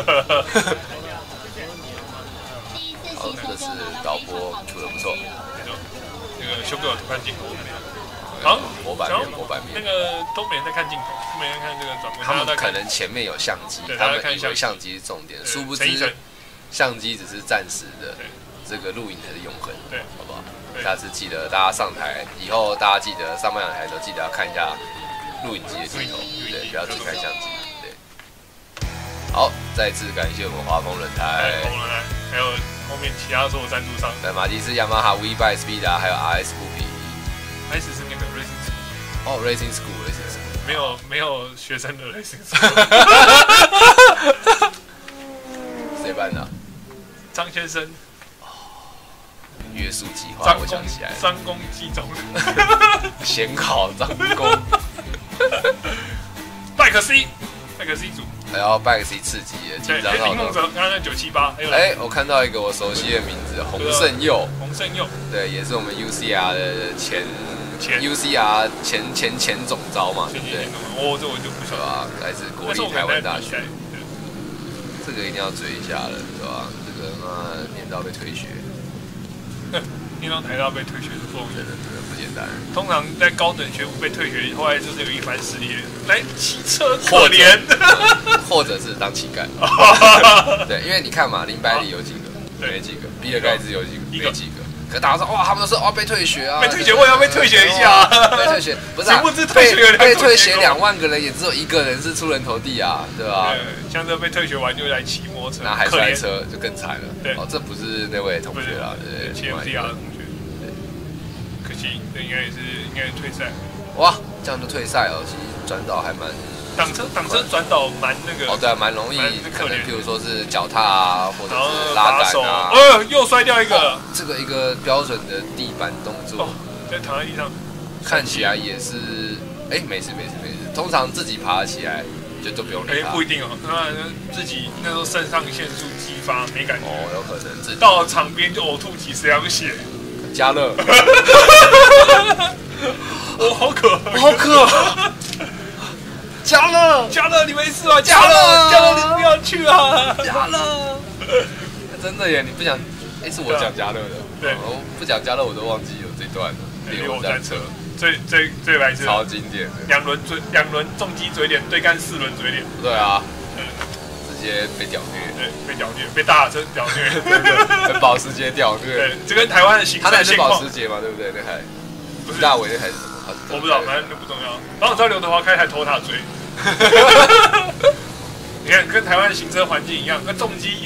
好，这是导播出的不错。
没错，那个修哥有看镜头。好，
模板面，模板面。
那个都没人在看镜头，都没人看这个转播。
他们可能前面有相机，他们以为相机是重点，殊不知相机只是暂时的，这个录影才是永恒。
对，
好不好？下次记得大家上台以后，大家记得上半场台的时候记得要看一下录影机的镜头，对，不要只看相机。对。好，再次感谢我们华丰轮胎，
华丰轮胎，还有后面其他所有赞助商，
对，马吉斯、雅马哈、V by Speed 还有 R S 酷比。
S 是那个 Racing School。
哦 ，Racing School，Racing School。
没有没有学生的 Racing School。
谁办的？
张先生。
约束计划，我想起来了，
张公计总，
显考张公，
拜克 C， 拜克 C 组，
还要拜克 C 刺激的，紧张到
林梦哲，刚刚九七八，
哎，我看到一个我熟悉的名字，洪胜佑，
洪胜佑，
对，也是我们 U C R 的前
前
U C R 前前前总招嘛，对不对？
哦，这我就不晓得
啊，来自国立台湾大学，这个一定要追一下了，对吧？这个妈念到被退学。
念到台大被退学是不容易的，
真的不简单。
通常在高等学府被退学，后来就是有一番事业，来骑车可怜，
或者是当乞丐。对，因为你看嘛，林百里有几个？没几个。比尔盖茨有几个？没几个。可大家说哇，他们都说哦被退学啊，
被退学，我也要被退学一下。
被退学不是
啊？
被被退学两万个人，也只有一个人是出人头地啊，对吧？
像这被退学完就来骑摩托车，
那还摔车就更惨了。
对，
哦，这不是那位同学啦，对
对 ，T M C R 的同学。对，可惜，这应该也是应该是退赛。
哇，这样就退赛哦，其实转导还蛮。
挡车挡车转导蛮那个
哦，对啊，蛮容易，可能譬如说是脚踏啊，或者是拉杆啊，
呃，又摔掉一个，
这个一个标准的地板动作，
在躺在地上，
看起来也是，哎，没事没事没事，通常自己爬起来就都不用理他，
哎，不一定哦，那自己那时候肾上腺素激发没感觉，
哦，有可能自己
到场边就呕吐几十两血，
加乐，
我好渴，
我好渴。加乐，
加乐，你没事吧？加乐，加乐，你不要去啊！
加乐，真的耶！你不讲，哎，是我讲加乐的，
对，
我不讲加乐，我都忘记有这段了。
烈火战车，最最最白痴，
超经典的，
两轮嘴，两轮重击嘴脸对干四轮嘴脸，
对啊，直接被屌虐，
对，被屌虐，被大车屌虐，
被保时捷屌虐，
对，这跟台湾的行车现况，
保时捷嘛，对不对？那台不是大伟那台。
我不知道，反正就不重要。然后我知道刘德华开台拖塔追，你看跟台湾的行车环境一样，那重机用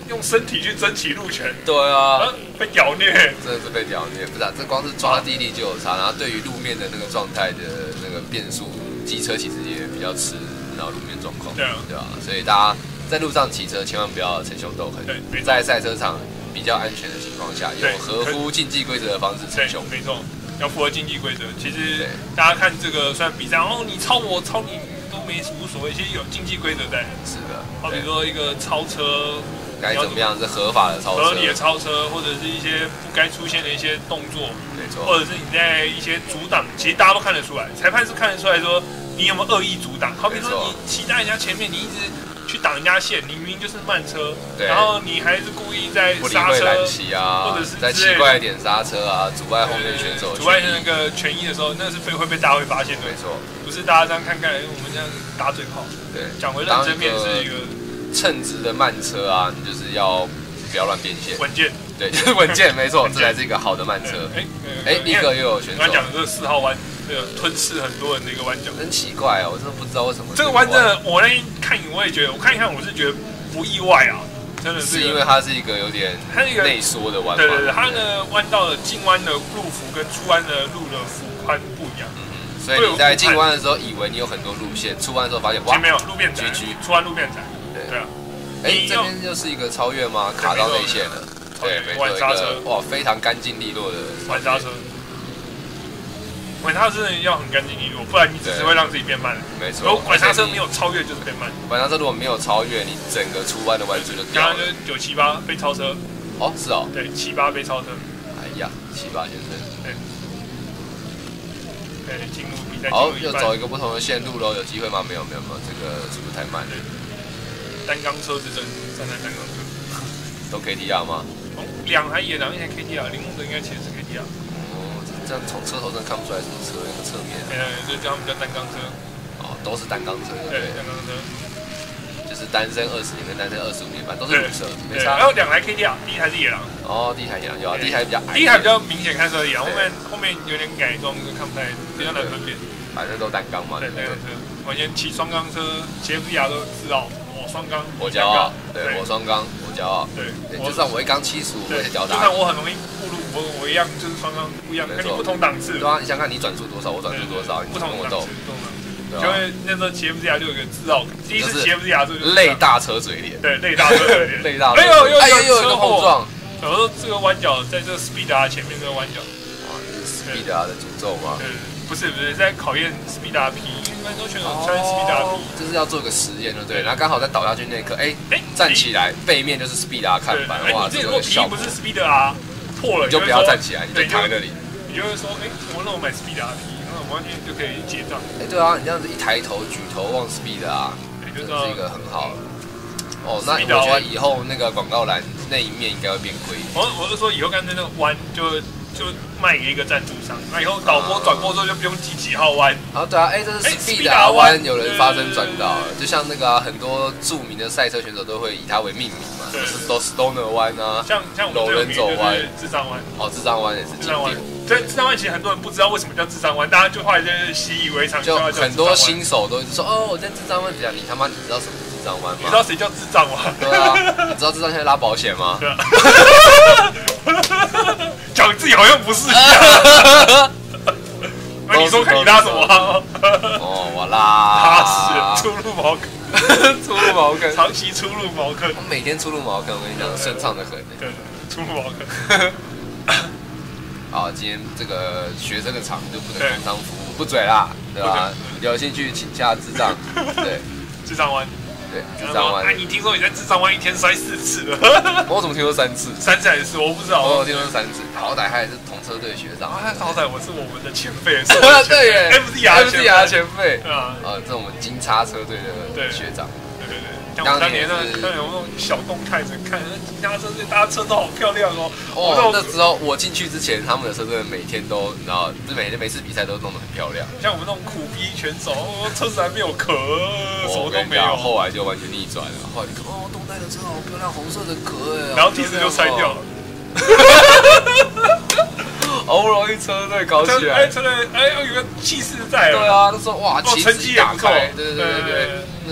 用身体去争取路权，
对啊，
然后被屌虐，
真的是被屌虐。不是、啊，这光是抓地力就有差，然后对于路面的那个状态的那个变数，机车其实也比较吃然后路面状况，
对啊，
对吧、啊？所以大家在路上骑车千万不要逞凶斗狠，
对，
在赛车场比较安全的情况下，用合乎竞技规则的方式逞凶，
没错。要符合竞技规则。其实大家看这个，虽然比赛哦，你超我超你都没无所谓，其实有竞技规则在。
是的，
好比说一个超车
该怎么样是合法的超车，
合理的超车，或者是一些不该出现的一些动作，
没错，
或者是你在一些阻挡，其实大家都看得出来，裁判是看得出来说你有没有恶意阻挡。好比说你骑在人家前面，你一直去挡人家线，你明明就是慢车，然后你还是故意在刹车，
啊，
或者是
在奇怪的点刹车啊，阻碍后面选手，
阻碍那个权益的时候，那是非会被大家会发现的。
没错，
不是大家这样看看，我们这样打嘴炮。
对，
讲回认真面是一个
称职的慢车啊，你就是要不要乱变线，
稳健。
对，就是稳健，没错，这才是一个好的慢车。哎哎，立刻又有选手。
刚讲的这个四号弯，这个吞噬很多人的一个弯角，
真奇怪哦，我真的不知道为什么
这个弯真的，我那天看我也觉得，我看一看我是觉得不意外啊，真的
是因为它是一个有点
它是一个
内缩的弯，
对对对，它的弯道的进弯的路幅跟出弯的路的幅宽不一样，
嗯，所以你在进弯的时候以为你有很多路线，出弯的时候发现哇，
没有路变窄，出弯路变窄，对啊，
哎，这边又是一个超越吗？卡到内线了。对，没错，一个哇，非常干净利落的
晚刹车。晚刹车要很干净利落，不然你只是会让自己变慢。
没错，
如果晚刹车没有超越，就是变慢。
晚刹车如果没有超越，你整个出弯的弯速就掉了。
刚刚就是九七八被超车。
哦，是哦。
对，七八被超车。
哎呀，七八先生。
对。对，进入比赛。
好，又走一个不同的线路喽，有机会吗？没有，没有，没有，这个速度太慢了。
单缸车之争，站在单缸车。
都 K T R 吗？
两台野狼，一台 K T R，铃木的应该其实是 K T R。
哦，这样从车头真的看不出来什么车那个侧面。
呃，就叫他们叫单缸车。
哦，都是单缸车。
对，单缸车。
就是单身二十年跟单身二十五年半都是乳蛇，没差。
然后两台 K T R，第一台是野狼。
哦，第一台野狼有啊，第一台比较矮。
第一台比较明显看出来野狼，后面后面有点改装，就看不太比较难分辨。
反正都单缸嘛。
对，单缸车。我以前骑双缸车，骑 F Z R 都自傲。我双缸，
我骄傲。对，我双缸，我骄傲。
对，
就算我一缸七十五，我也骄傲。
就算我很容易步入，我我一样就是双缸不一样，跟你不同档次。
对啊，你想看你转速多少，我转速多少，你
不同
跟我斗。
就会那时候骑 F Z R 就有一个自傲，第一次骑 F Z R 就
累大车嘴脸。
对，累大车嘴脸，
累大。
哎呦，又
又有一个碰撞。
我说这个弯角，在这个 Speed R 前面这个弯角，
哇，这是 Speed R 的诅咒吗？
对，不是不是，在考验 Speed R P。很多选手穿 Speed R P，
就是要做个实验，对不对？然后刚好在倒下去那一刻，哎哎，站起来，背面就是 Speed R 看板，哇，这个效果。
不是 Speed R 破了，
你就不要站起来，你就躺在那里。
你就会说，哎，我那我买 Speed R P，那我完全就可以结账。
哎，对啊，你这样子一抬头举头望 Speed R，这是一个很好。哦，那我觉得以后那个广告栏那一面应该会变贵。 哦
我我是说以后干脆那个弯就。就卖给一个赞助商，那以后导播转播之后就不用记几号弯。
啊，对啊，哎，这是 Speed R 弯，有人发声转导，就像那个很多著名的赛车选手都会以它为命名嘛，就是都 Stoner 弯啊，
像像
我们这个名
智障弯，
哦，智障弯也是经典。
对，智障弯其实很多人不知道为什么叫智障弯，大家就后来就是习以为常，
就很多新手都说哦，我在智障弯怎样？你他妈你知道什么智障弯吗？
你知道谁叫智障吗？
对啊，你知道智障现在拉保险吗？
对啊。讲自己好像不是一样。那你说看你拉什么？
哦，我拉。
拉屎，出入茅坑，
出入茅坑，
长期出入茅坑。
我每天出入茅坑，我跟你讲，顺畅的很。
对，出入茅坑。
好，今天这个学生的场就不能工商服务，不嘴啦，对吧？有兴趣请假智障，对，
智障弯。
对，智障弯。
哎，你听说你在智障弯一天摔四次了？
我怎么听说三次？
三次还是四？我不知道。
我有听说三次，好歹还是同车队学长。
好歹我是我们的前辈，
对耶
，F Z R
前辈。
对啊，
呃，这是我们金叉车队的学长。
对对对，像当年那当年我那种小洞开着看，金叉车队大家车都好漂亮哦。
哦，那时候我进去之前，他们的车队每天都，你知道，不是每天每次比赛都弄得很漂亮。
像我们那种苦逼选手，车子还没有壳，什么都没有。
后来就完全逆转了。后来你看，哦，东奈的车好漂亮，红色的壳哎。
然后梯子就拆掉了。
好不容易车队搞起来，
哎，车队哎有个气势在。
对啊，他说哇，旗帜打开，对对对对，那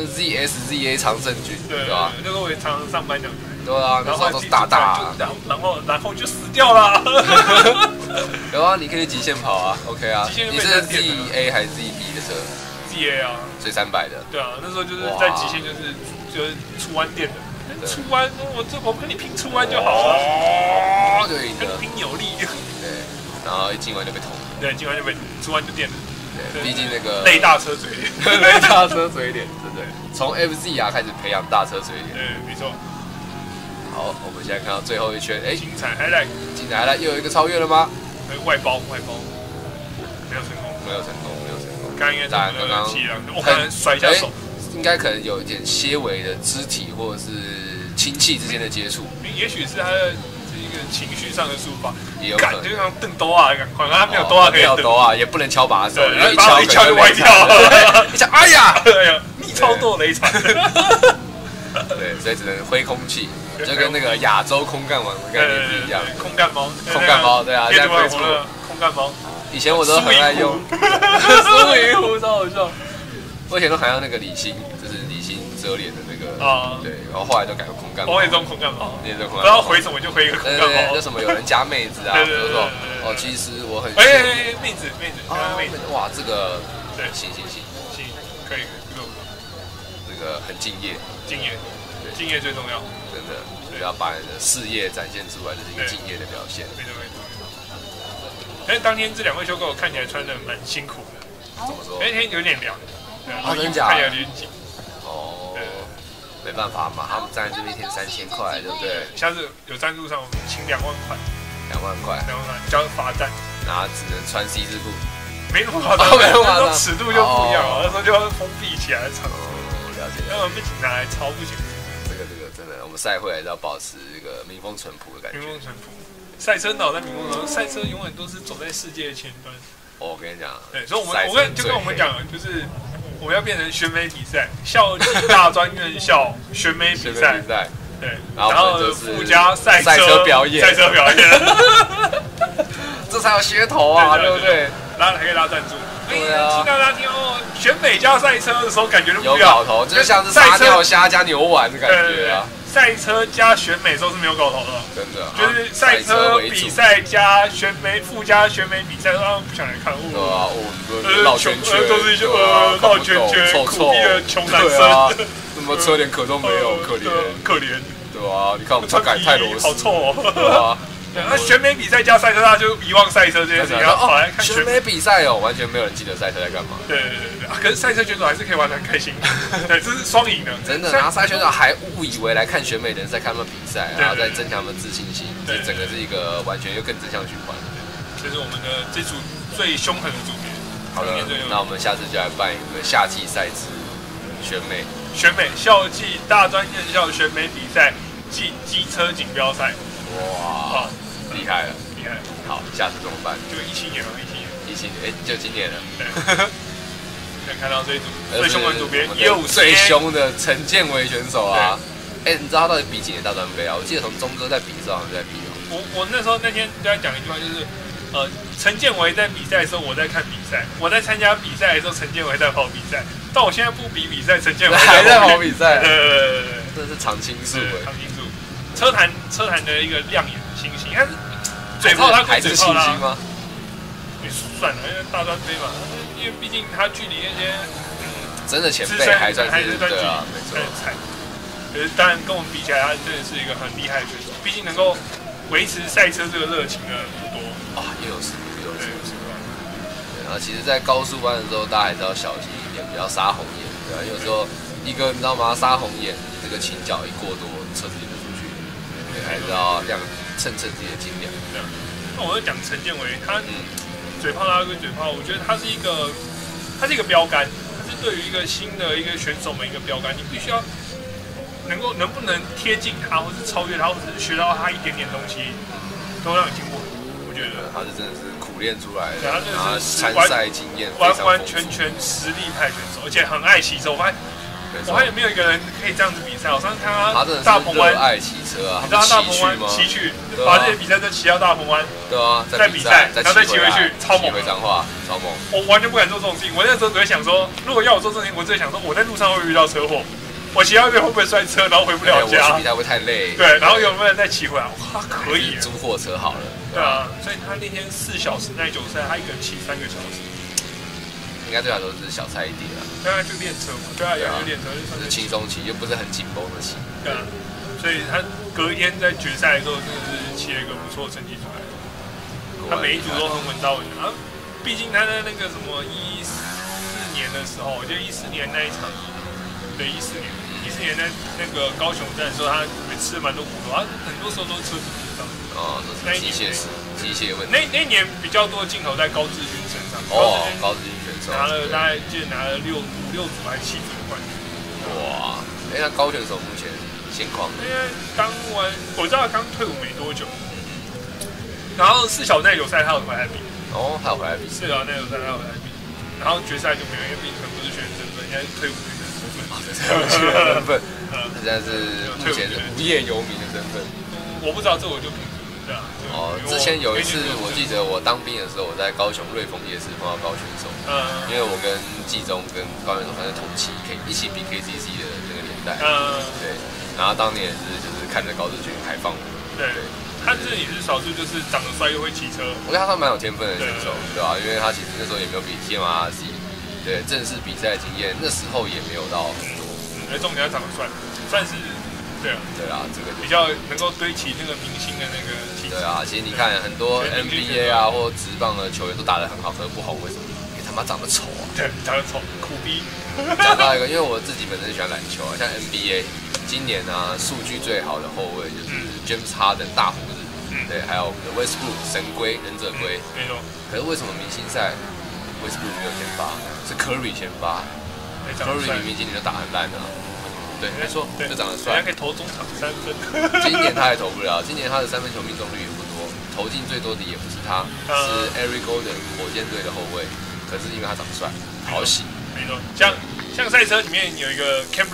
是 Z S Z A 常胜军，
对
吧？
那个我也常常上班讲。
对啊，那时候都是大大、啊，
然后然后然后就死掉了。
有啊，你可以极限跑啊 ，OK 啊。你是 Z A 还是 Z B 的车
？Z A 啊，
最三百的。
对啊，那时候就是在极限，就是就是出弯店的。出弯，我这我跟你拼出弯就好了。
哦，对的。
拼扭力。
对，然后一进弯就被捅。
对，进弯就被出弯就电了。
对，毕竟那个
累大车嘴脸，
累大车嘴脸，对不对？从 F Z R 开始培养大车嘴脸。
对，没错。
好，我们现在看到最后一圈，哎，
精彩还来，
精彩还来，又有一个超越了吗？
外包，外包，没有成功，
没有成功，没有成功。
刚应该刚刚我刚才甩一下手，
应该可能有一点些微的肢体或者是亲戚之间的接触，
也许是他的一个情绪上的抒发，
也有可能。
就像邓多啊，赶快，他没有多啊可以
没有多啊，也不能敲把手，
一
敲
一敲就歪掉
了，一敲，哎呀，
哎呀，逆操作雷惨。
对，所以只能挥空气，就跟那个亚洲空干王的概念是一样。
空干猫，
空干猫，对啊，现在推出
空干猫。
以前我都很爱用，苏云湖超好笑。我以前都还用那个李欣，就是李欣遮脸的那个啊，对，然后后来都改成空干猫。
我也用空干猫，
你也用空干猫。
不知道回什么就回一个空干猫。
就什么有人加妹子啊，比如说哦，其实我很
哎妹子妹子
啊
妹子，
哇，这个
对，
行行行
行，可以，不错不错，
这个很敬业，
敬业。敬业最重要，
真的，你要把你的事业展现出来，这是一个敬业的表现。
没错没错没错。但是当天这两位修狗看起来穿的蛮辛苦的，
怎么说？
那天有点凉，
啊，真假？
看起来有点紧。
哦，没办法嘛，他们站这边一天三千块，对不对？
下次有赞助上，我们请两万块，
两万块，
两万块交罚站，
然后只能穿 C 字裤，
没那么夸张，没那么夸张，尺度就不一样了，那时候就要封闭起来场。
了解，
要不然被警察来抄不行。
这个这个真的，我们赛会还是要保持一个民风淳朴的感觉。
民风淳朴，赛车脑在民风淳朴，赛车永远都是走在世界的前端。
哦，我跟你讲，
对，所以我们我跟就跟我们讲，就是我们要变成选美比赛，校际大专院校选美比赛，对，然后附加赛
车表演，
赛车表演，
这才有噱头啊，对不对？
然后还可以拉赞助。
对啊，
听到他听哦，选美加赛车的时候，感觉都不一样。
有搞头，就像是沙雕虾加牛丸的感觉啊。
赛车加选美时候是没有搞头的，
真的。
就是赛车比赛加选美附加选美比赛，他们不想来看。
对啊，哦，绕圈圈，
都是一些呃绕圈圈，苦逼的穷男生。
什么车连壳都没有，可怜，
可怜。
对啊，你看我们车改太螺丝，
好臭哦。
对啊。
那选美比赛加赛车，他就遗忘赛车这件事情，然后跑来看
选美比赛哦，完全没有人记得赛车在干嘛。
对对对对，可是赛车选手还是可以玩得很开心，对，这是双赢的。
真的，然后赛车选手还误以为来看选美的人在看他们比赛，然后再增强他们自信心，这整个是一个完全又更正向循环。
这是我们的这组最凶狠的组别。
好的，那我们下次就来办一个夏季赛制选美，
选美校际大专院校选美比赛暨机车锦标赛。
哇！厉害了，
厉害！
好，下次怎么办？
就一七年了，一七年，
一七年，哎，就今年了。
对，可以看到这一组最凶的组别，一二五
最凶的陈建伟选手啊！哎，你知道他到底比几年大专杯啊？我记得从钟哥在比的时候好像在比哦。
我我那时候那天就在讲一句话，就是呃，陈建伟在比赛的时候我在看比赛，我在参加比赛的时候陈建伟在跑比赛，但我现在不比比赛，陈建伟
还在跑比赛。
对对对对，
这是常青树，
常青树，车坛车坛的一个亮眼的星星，但是。嘴炮他
还是星星吗？
你算了，因为大专杯嘛，因为毕竟他距离那些嗯
真的前辈还算是对啊，没错。
可是当然跟我们比起来，他真的是一个很厉害的选手，毕竟能够维持赛车这个热情的不多
啊，也有实力，也有实力。然后其实，在高速弯的时候，大家还是要小心一点，不要杀红眼，对吧？有时候一个你知道吗？杀红眼，这个倾角一过多，车子就出去，对，还是要量。蹭蹭自己的斤两，这样。
那我就讲陈建伟，他嗯，嘴炮他归嘴炮，我觉得他是一个，他是一个标杆，他是对于一个新的一个选手们一个标杆，你必须要能够能不能贴近他，或是超越他，或者是学到他一点点东西，都让你进步。我觉得
他是真的是苦练出来的，
对，他真的是
参赛经验
完完全全实力派选手，而且很爱骑车。我发现我还有没有一个人可以这样子比赛？我上次看他
他真的是
大鹏湾
热爱骑车啊，
你知道他大鹏湾
吗？
骑去，
对啊
把这些比赛都骑到大鹏湾，
对啊，
在比赛，
再
然后再骑回去，超猛
骑回彰化，超猛。
我完全不敢做这种事情。我那时候只会想说，如果要我做这种事情，我只会想说，我在路上会不会遇到车祸？我骑到这边会不会摔车，然后回不了
哎我
家？
骑比赛会太累。
对，然后有没有人再骑回来？哇，可以耶。
租货车好了。
对啊，所以他那天四小时耐久赛，他一个人骑三个小时，
应该对他来说是小菜一碟了。
对啊，就练车嘛，对啊，也就练车，就
就是轻松骑，又不是很紧绷的骑。
对啊，所以他隔一天在决赛的时候，真的是骑了一个不错的成绩出来。他每一组都很稳到稳的啊，毕竟他在那个什么一四年的时候，我记得一四年那一场，对，一四年，一四年在那个高雄站的时候，他也吃了蛮多苦头，他很多时候都是车子故障。
哦，都是机械式、机械问题。
那那一年比较多的镜头在高志勋身上。
哦，高志勋选手
拿了大概记得拿了六五六组还是七组的冠军。
哇，哎，那高选手目前现况？
因为刚完，我知道他刚退伍没多久，然后四小耐久赛他有回来比。
哦，他有回来比。
四小耐久赛他有回来比，然后决赛就没有，因为毕竟可能不是选身份，应该是退伍的身份。
身份，他现在是目前是无业游民的身份。
我不知道这我就不对啊。
哦，之前有一次我记得我当兵的时候，我在高雄瑞丰夜市碰到高选手，嗯，因为我跟季中跟高选手算是同期，可以一起比 K C C 的那个年代，嗯，对，然后当年也是就是看着高志军海放我，
对，他这也是少数就是长得帅又会骑车，
我觉得他算蛮有天分的选手，对吧？因为他其实那时候也没有比 T M R C， 对，正式比赛经验那时候也没有到很多，
嗯，而重点他长得帅，算是。对啊，
对啊，这个
比较能够堆起那个明星的那个气质。
对啊，其实你看很多 N B A 啊或职棒的球员都打得很好，可是不红，为什么？因为他妈长得丑啊。
对，长得丑，苦逼。
讲到一个，因为我自己本身喜欢篮球啊，像 N B A， 今年啊数据最好的后卫就是 James Harden 大胡子，嗯，对，还有 Westbrook 神龟忍者龟，
没错。
可是为什么明星赛 Westbrook 没有先发，是 Curry 先发 ？Curry 明明今年就打很烂啊。对，没错，就长得帅，
还可以投中场三分。
今年他还投不了，今年他的三分球命中率也不多，投进最多的也不是他，是 Eric Gordon 火箭队的后卫。可是因为他长得帅，好洗。
没错，像像赛车里面有一个 Cam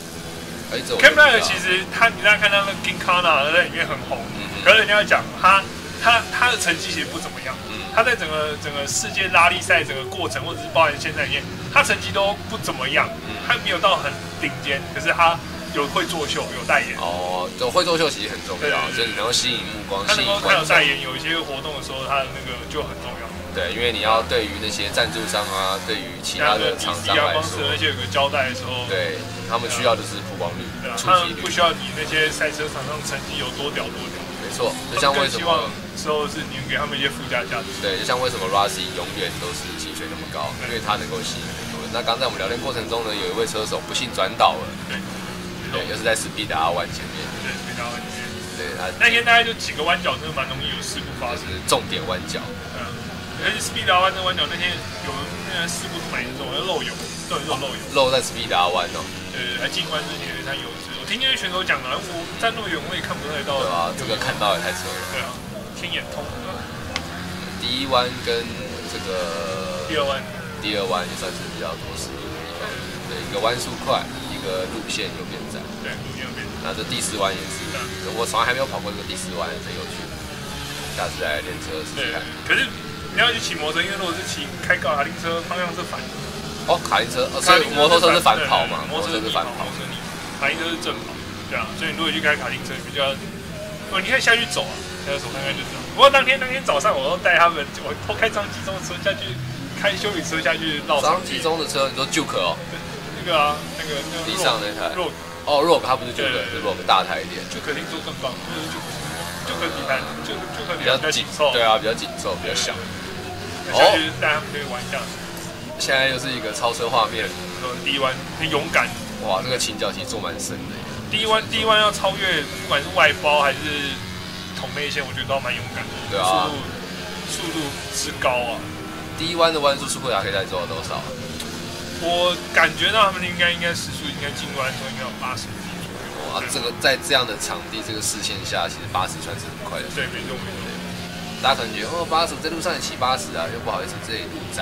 Black，Cam Black 其实他你大家看到那 Gincana 在里面很红，可是人家讲他他他的成绩其实不怎么样。他在整个整个世界拉力赛整个过程，或者是包含现在里面，他成绩都不怎么样，他没有到很顶尖，可是他有会作秀，有代言。
哦，就会作秀其实很重要，就是你能够吸引目光，吸引观众。
他有代言，有一些活动的时候，他的那个就很重要。
对，因为你要对于那些赞助商啊，对于其他的厂商来说，
而且有个交代的时候，
对他们需要的是曝光率、触及率，
不需要你那些赛车场上成绩有多屌多屌。
没错，就像为什么
之后是你给他们一些附加价值。
对，就像为什么 Rossi 永远都是薪水那么高，因为他能够吸引很多人。那刚在我们聊天过程中呢，有一位车手不幸转倒了，对，对，又是在 Speed R 弯前面，
对 Speed R 弯前面，
对，他
那天大概就几个弯角，真的蛮容易有事故发生，
重点弯角。
对啊，而且 Speed R 弯的弯角那天有那个事故是蛮严重的，漏油，漏油漏油，
漏在 Speed R 弯哦。
对，还进弯之前他有。我听那些选手讲啊，我站那么远我也看不太到。
对啊，这个看到也太扯了。
对啊，天眼通。
第一弯跟这个
第二弯，
第二弯也算是比较多事故的地方。对，一个弯速快，一个路线有变窄。
对，路线有变窄。
那这第四弯也是，我从来还没有跑过这个第四弯，很有趣。下次来练车试试看。
可是你要去骑摩托车，因为如果是骑开高卡丁车，方向是反的。
哦，卡丁车，所以摩托车是反跑嘛？摩托车是反跑。
卡丁车是正跑，对啊，所以如果去开卡丁车比较，哦，你可以下去走啊，下去走看看就知道。不过当天当天早上我都带他们，我偷开张集中的车下去，开修理车下去绕场。
张集中的车，你说 Juke 哦？
那个啊，那个那个
地上那台。
Rogue
哦 ，Rogue 它不是 Juke，是 Rogue 大台一点。
Juke 听说更棒，就是 Juke，Juke 比它 Juke Juke
比较
紧凑。
对啊，比较紧凑，比较小。
下去带他们可以玩一下。
现在又是一个超车画面。
第一弯很勇敢。
哇，这个倾角其实做蛮深的耶。
第一弯，第一弯要超越，不管是外包还是同内线，我觉得都蛮勇敢的。
对啊，
速度速度之高啊！
第一弯的弯速，苏克达可以再做到多少？
我感觉到他们应该应该时速应该进弯的时候应该有八十公里。
哇，这个在这样的场地、这个视线下，其实八十算是很快的。
对，没错没错。
大家可能觉得哦，八十在路上也骑八十啊，又不好意思，这里路窄。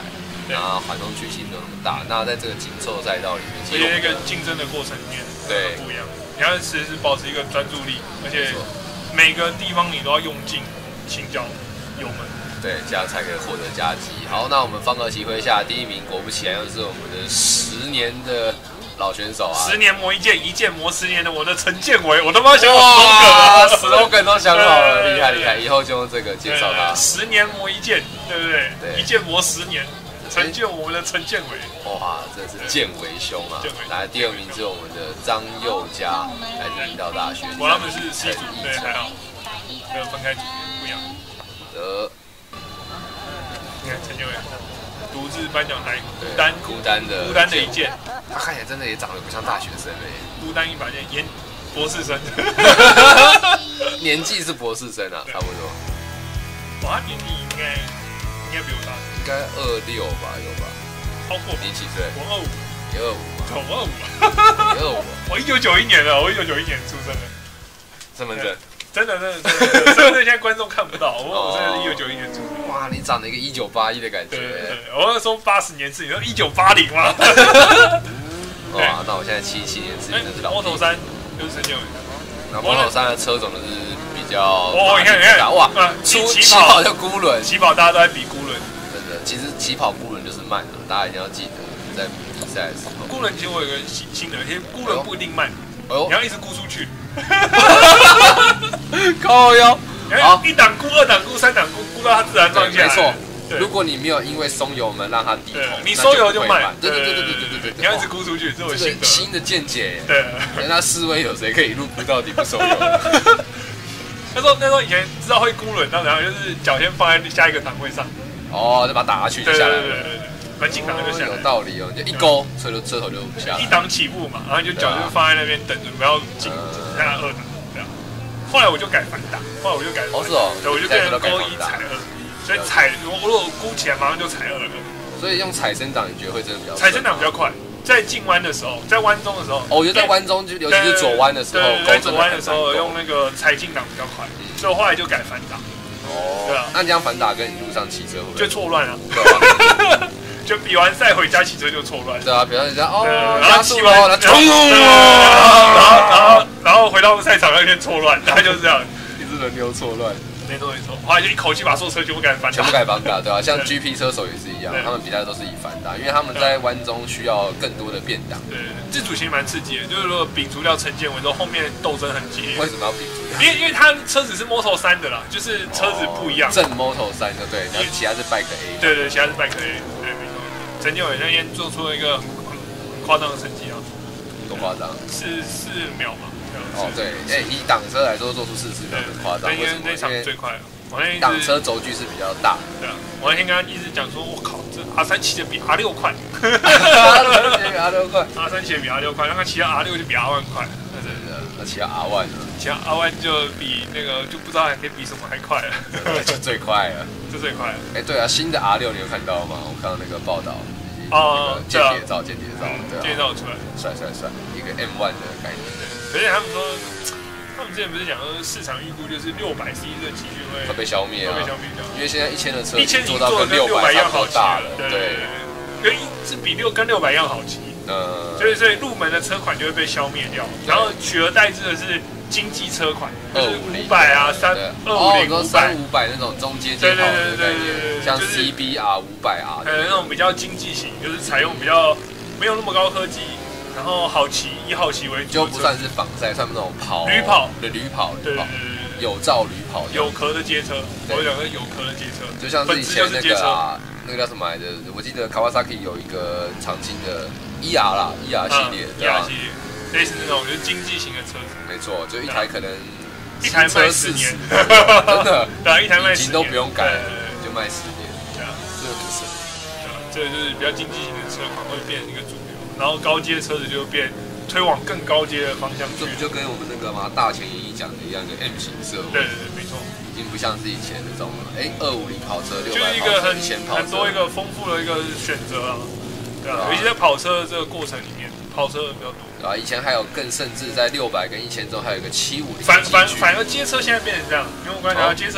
然后缓冲区其实没有那么大。那在这个紧凑赛道里面，
而且那个竞争的过程里面，
对
不一样。你要时时保持一个专注力，而且每个地方你都要用尽心脚油门。
对，这样才可以获得佳绩。好，那我们方格旗麾下第一名，果不其然又是我们的十年的老选手啊！
十年磨一剑，一剑磨十年的我的陈建伟，我他妈想好
slogan 都想好了，厉害厉害！以后就用这个介绍他。
十年磨一剑，对不对？
对，
一剑磨十年，成就我们的陈建伟。
哇，真是剑为兄啊！来，第二名是我们的张佑嘉，来自明道大学。
我他们是 C 组，对，还好，没有分开组不一样。
得，
你看陈建伟独自颁奖台，孤单
孤单的
孤单的一剑，
他看起来真的也长得不像大学生嘞，
孤单一把剑，研博士生，
年纪是博士生啊，差不多。
哇，他年纪应该应该比我大，
应该二六吧，有吧？
超过
你几岁？
我二五，
你二五吗？
我二五，
你二五，
我一九九一年的，我一九九一年出生的，
身份证。
真的，真的，真的，身份证现在观众看不到，我我真的是一九九一年出生。
哇，你长了一个一九八一的感觉。
对对对，我那时候八十年次，你说一九八零吗？
哇，那我现在七七年次，真是老。
摩头山就是陈建伟。
那摩头山的车种就是比较，
哦，你看你看，
哇，出起跑就孤轮，
起跑大家都在比孤轮。
真的，其实起跑孤轮就是慢的，大家一定要记得，在比赛的时候。
孤轮其实我有个新新的，其实孤轮不一定慢，你要一直估出去。
靠腰，
好，一档估、二档估、三档估，估到它自然放下来。
没错，如果你没有因为松油门让它低头，
你收油就慢。
对对对对对对对对，
你要一直估出去，这我新的
新的见解。
对，
那示威有谁可以一路估到底不收油？
那时候那时候以前知道会估轮，然后就是脚先放在下一个档位上，
哦，再把它打下去就下来了。
对对对，门禁档就下来。
有道理哦，你就一勾，车就车头就下来。
一档起步嘛，然后你就脚就放在那边等着，不要进，看它二档这样。后来我就改反档，后来我就改，
哦是哦，
对，我就变成勾一踩二，所以踩如果如果估起来马上就踩二了。
所以用踩升档，你觉得会真的比较？
踩升档比较快，在进弯的时候，在弯中的时候，
哦，我觉得在弯中就尤其是左弯的时候，
在左弯的时候用那个踩进档比较快，所以我后来就改反档。
哦，对啊，那这样反打跟你路上骑车会
就错乱啊。就比完赛回家骑车就错乱。
对啊，比方人家哦，
然后骑完，
然后冲，
然后然后然后回到赛场那边错乱，大概就是这样，
一直轮流错乱。
没错没错，后来就一口气把所有车全部改反打，
全部改反打，对啊，像 G P 车手也是一样，他们比赛都是以反打，因为他们在弯中需要更多的变挡。
对，自主其实蛮刺激的，就是如果摒除掉陈建文之后，后面斗争很激烈。
为什么要摒除掉？
因为因为他车子是 Moto 三的啦，就是车子不一样。
正 Moto 三就对，然后其他是 Bike A。
对对，其他是 Bike A， 对没错。陈建伟那天做出了一个很很夸张的成绩啊，
多夸张？
四四秒嘛。
哦对，哎，以挡车来说，做出四十秒很夸张。
为什么？那场最快了。
挡车轴距是比较大。
对啊，我那天跟他一直讲说，我靠，这 R 三骑的比 R 六快。
R 三骑比 R 六快。
R 三骑的比 R 六快，让他骑到 R 六就比 R one快。
真的，那骑到 R one 呢？
骑到 R one 就比那个就不知道还可以比什么还快了。
就最快了，
就最快了。
哎，对啊，新的 R 六你有看到吗？我看到那个报道。
哦，
间谍照，间谍照，对啊，
间谍照出来，
帅帅帅，一个 M one 的概念。
而且他们说。他们之前不是讲说市场预估就是六百 C 这级距会
会被消灭啊，
会被消灭掉，
因为现在一千的车
一千
做到跟六百一样好大了，对，
跟是比六跟六百一样好骑，
呃，
所以所以入门的车款就会被消灭掉，然后取而代之的是经济车款，就是五百啊三二五零五百
五百那种中阶阶跑的概念，像 C B R 五百 R，
呃那种比较经济型，就是采用比较没有那么高科技。然后好骑，以好骑为主，
就不算是仿赛，算那种跑
驴跑
的驴跑，
对对对，
有照驴跑，
有壳的街车，我讲的有壳的街车，
就像是以前那个啊，那个叫什么来着？我记得 Kawasaki 有一个长青的 E R 啦 ，E R 系列
，E R 系列，类似那种就是经济型的车子，
没错，就一台可能
一台卖十年，
真的，
对啊，一台卖十年
都不用改，就卖十年，
对啊，
这个很神，
对啊，这个就是比较经济型的车款会变成一个主流。然后高阶车子就变推往更高阶的方向去，
就就跟我们那个嘛大前研一讲的一样，就 M 型社会，
对对对，没错，
已经不像是以前那种哎二五零跑车、六百
就是一个很
跑
很多一个丰富的一个选择啊，对啊，尤其在跑车的这个过程里面，跑车比较多，
对啊，以前还有更甚至在六百跟一千中还有一个七五零，
反反反而街车现在变成这样，因为我刚才讲到街车。街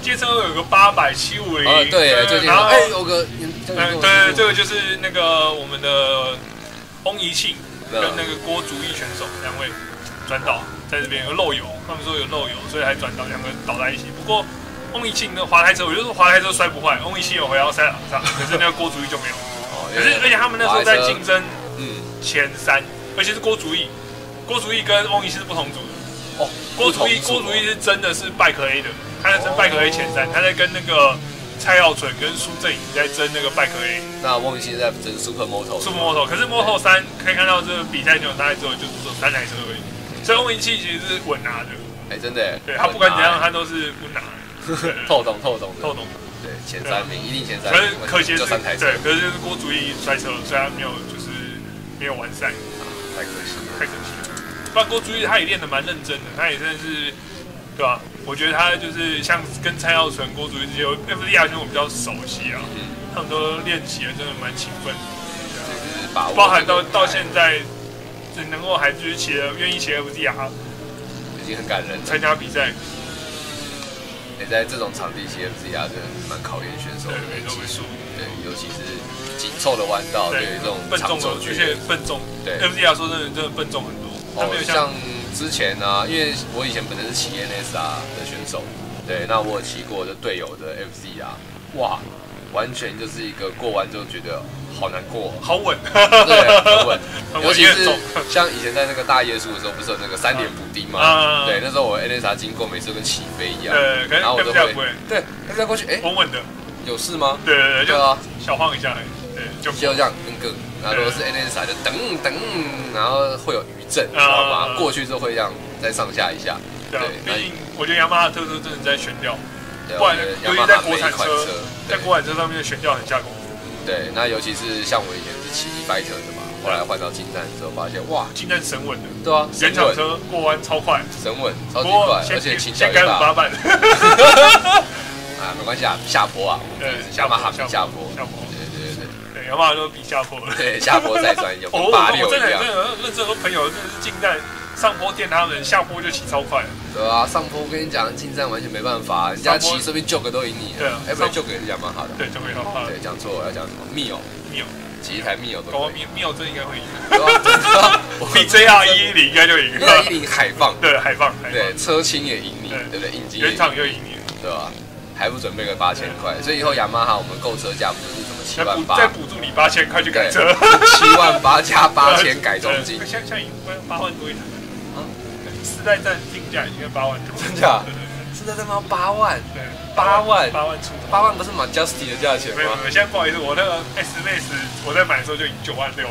街车有个八百七五零，
哦，对，最近
然后
哎有个，
嗯，对，这个就是那个我们的翁怡庆跟那个郭竹义选手两位转导在这边有漏油，他们说有漏油，所以还转导两个倒在一起。不过翁怡庆的滑台车，我就说滑台车摔不坏，翁怡庆有回到赛场上，可是那个郭竹义就没有。可是而且他们那时候在竞争前三，而且是郭竹义，郭竹义跟翁怡庆是不同组的。哦，郭竹义郭竹义是真的是拜科 A 的，他在争拜科 A 前三，他在跟那个蔡耀纯跟苏正颖在争那个拜科 A。
那翁怡庆在争 Super Moto。Super
Moto， 可是 Moto 三可以看到这个比赛牛大概只有就只有三台车而已，所以翁怡庆其实是稳拿的。
哎，真的，
对他不管怎样，他都是稳拿的。
透懂透懂
透懂。
对，前三名一定前三名。
可是可惜是，
对，
可是就是郭竹义摔车了，所以他没有就是没有完赛，
太可惜了，
太可惜了。不然郭竹义他也练得蛮认真的，他也真的是，对吧？我觉得他就是像跟蔡耀纯、郭竹义这些 F D R 圈我比较熟悉啊，嗯，他们都练起来真的蛮勤奋的，
就是把握，
包含到到现在，能够还就是骑了愿意骑 F D R，
已经很感人。参
加比赛。
也在这种场地骑 F D R 真的蛮考验选手的技术，对，尤其是紧凑的弯道，对这种
笨重的，而且笨重，对 F D R 说真的真的笨重很多。
哦，像之前呢，因为我以前本身是骑 N S R 的选手，对，那我有骑过的队友的 F D R， 哇，完全就是一个过弯之后觉得好难过，
好稳，
对，很稳，尤其是像以前在那个大夜宿的时候，不是有那个三连补丁吗？对，那时候我 N S R 经过，每次都跟起飞一样，
对，
然后我都会，对，再过去，哎，
稳稳的，
有事吗？
对对对，就啊，小晃一下，对，就
就这样跟个，然后如果是 N S R 就等等，然后会有余震，知道吗？过去之后会这样再上下一下，
对，毕竟我觉得雅马哈特色真的在悬吊，
不然
尤其在国产车，在国产车上面的悬吊很下功夫。
对，那尤其是像我以前是骑 Fighter 的嘛，后来换到近战之后，发现哇，
近战神稳的，
对啊，
原厂车过弯超快，
神稳，超级快，而且倾角
又大。八半。
啊，没关系啊，下坡啊，对，雅马哈比下坡，
下坡，
对对对
对，雅马哈都比下坡了，
对，下坡再专有，八六
这样。真的真的认识很多朋友，真的是近战上坡电他们，下坡就骑超快。
对啊，上坡我跟你讲，近战完全没办法，人家骑说不定旧个都赢你。
对啊，
哎，不是旧个也是雅马哈的。
对，旧个雅马哈。
对，讲错了，要讲什么？密友，
密友，
骑一台密友都。
搞密密友真应该会赢。我比 J R 一一零应该就赢。
J R 一零海放。
对，海放。
对，车轻也赢你，对不对？应急。
原厂又赢你，
对吧？还不准备个八千块，所以以后雅马哈我们购车价不就是什么七万八？
再补助你八千块去改车。
七万八加八千改装金。
像像赢八万多一台。四代站定价已经八万多，
真假？四代站要八万，对，八万，
八万出，
八万不是 Majesty 的价钱吗？
没有，没有，现在不好意思，我那个 S Max 我在买的时候就已经九万六了。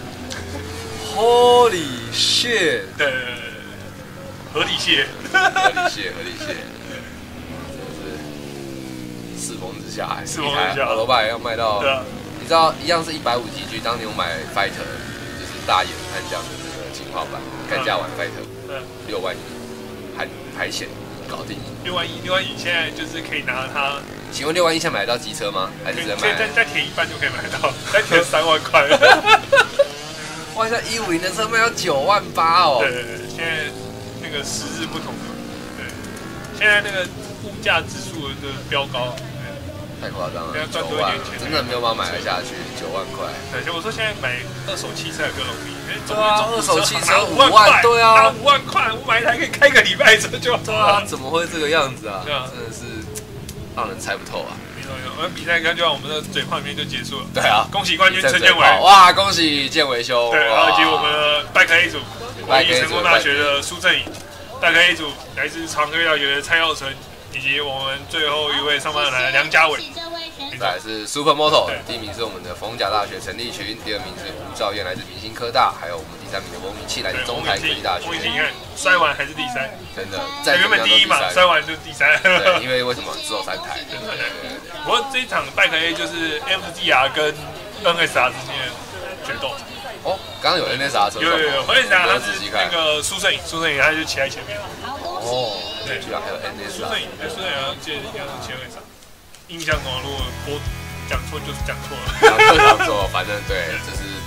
Holy shit！
对，合理蟹，
合理蟹，合理蟹，真的是世风之下，
世风之下，
老板要卖到，
对啊，
你知道一样是一百五 G G， 当年我买 Fighter 就是大眼悍将的这个进化版，干架玩 Fighter。六万一，含排险搞定。
六万一，六万一现在就是可以拿它。
请问六万一现在买得到机车吗？还是只能买？
再再填一半就可以买到，再填三万块。
哇，像一五零的车卖到九万八哦。
对对对，现在那个时日不同了。对，现在那个物价指数的飙高。
太夸张了，九万，真的没有办法买得下去，九万块。
对，所以我说现在买二手汽车也比较容易。
对啊，二手汽车五万，对啊，
拿五万块，我买一台可以开个礼拜车就好。
对啊，怎么会这个样子啊？对啊，真的是让人猜不透啊。
没错没错，我们比赛刚就让我们的嘴画面就结束了。
对啊，
恭喜冠军陈建伟！
哇，恭喜建伟兄！
对，然后以及我们的拜科 A 组，国立成功大学的苏正颖，拜科 A 组来自长庚大学的蔡耀成。以及我们最后一位上半来的梁家伟，
再来是 Super Moto， 第一名是我们的逢甲大学陈立群，第二名是吴兆燕来自明星科大，还有我们第三名的翁明器来自中台科技大学。
翁明器你看摔完还是第三，
真的，
原本第一嘛，摔完就第三。
对，因为为什么只有三台？对对
对。不过这一场拜科 A 就是 F D R 跟 N S R 之间的决斗。
哦，刚刚有 N S R 车手，
有有有 ，N S R 他是那个苏胜颖，苏胜颖他就骑在前面。
哦，对，居然还有 N S R，
苏胜颖，苏胜颖要记得应该是前 N S R。印象中如果我讲错就是讲错了，
讲错讲错，反正对，这是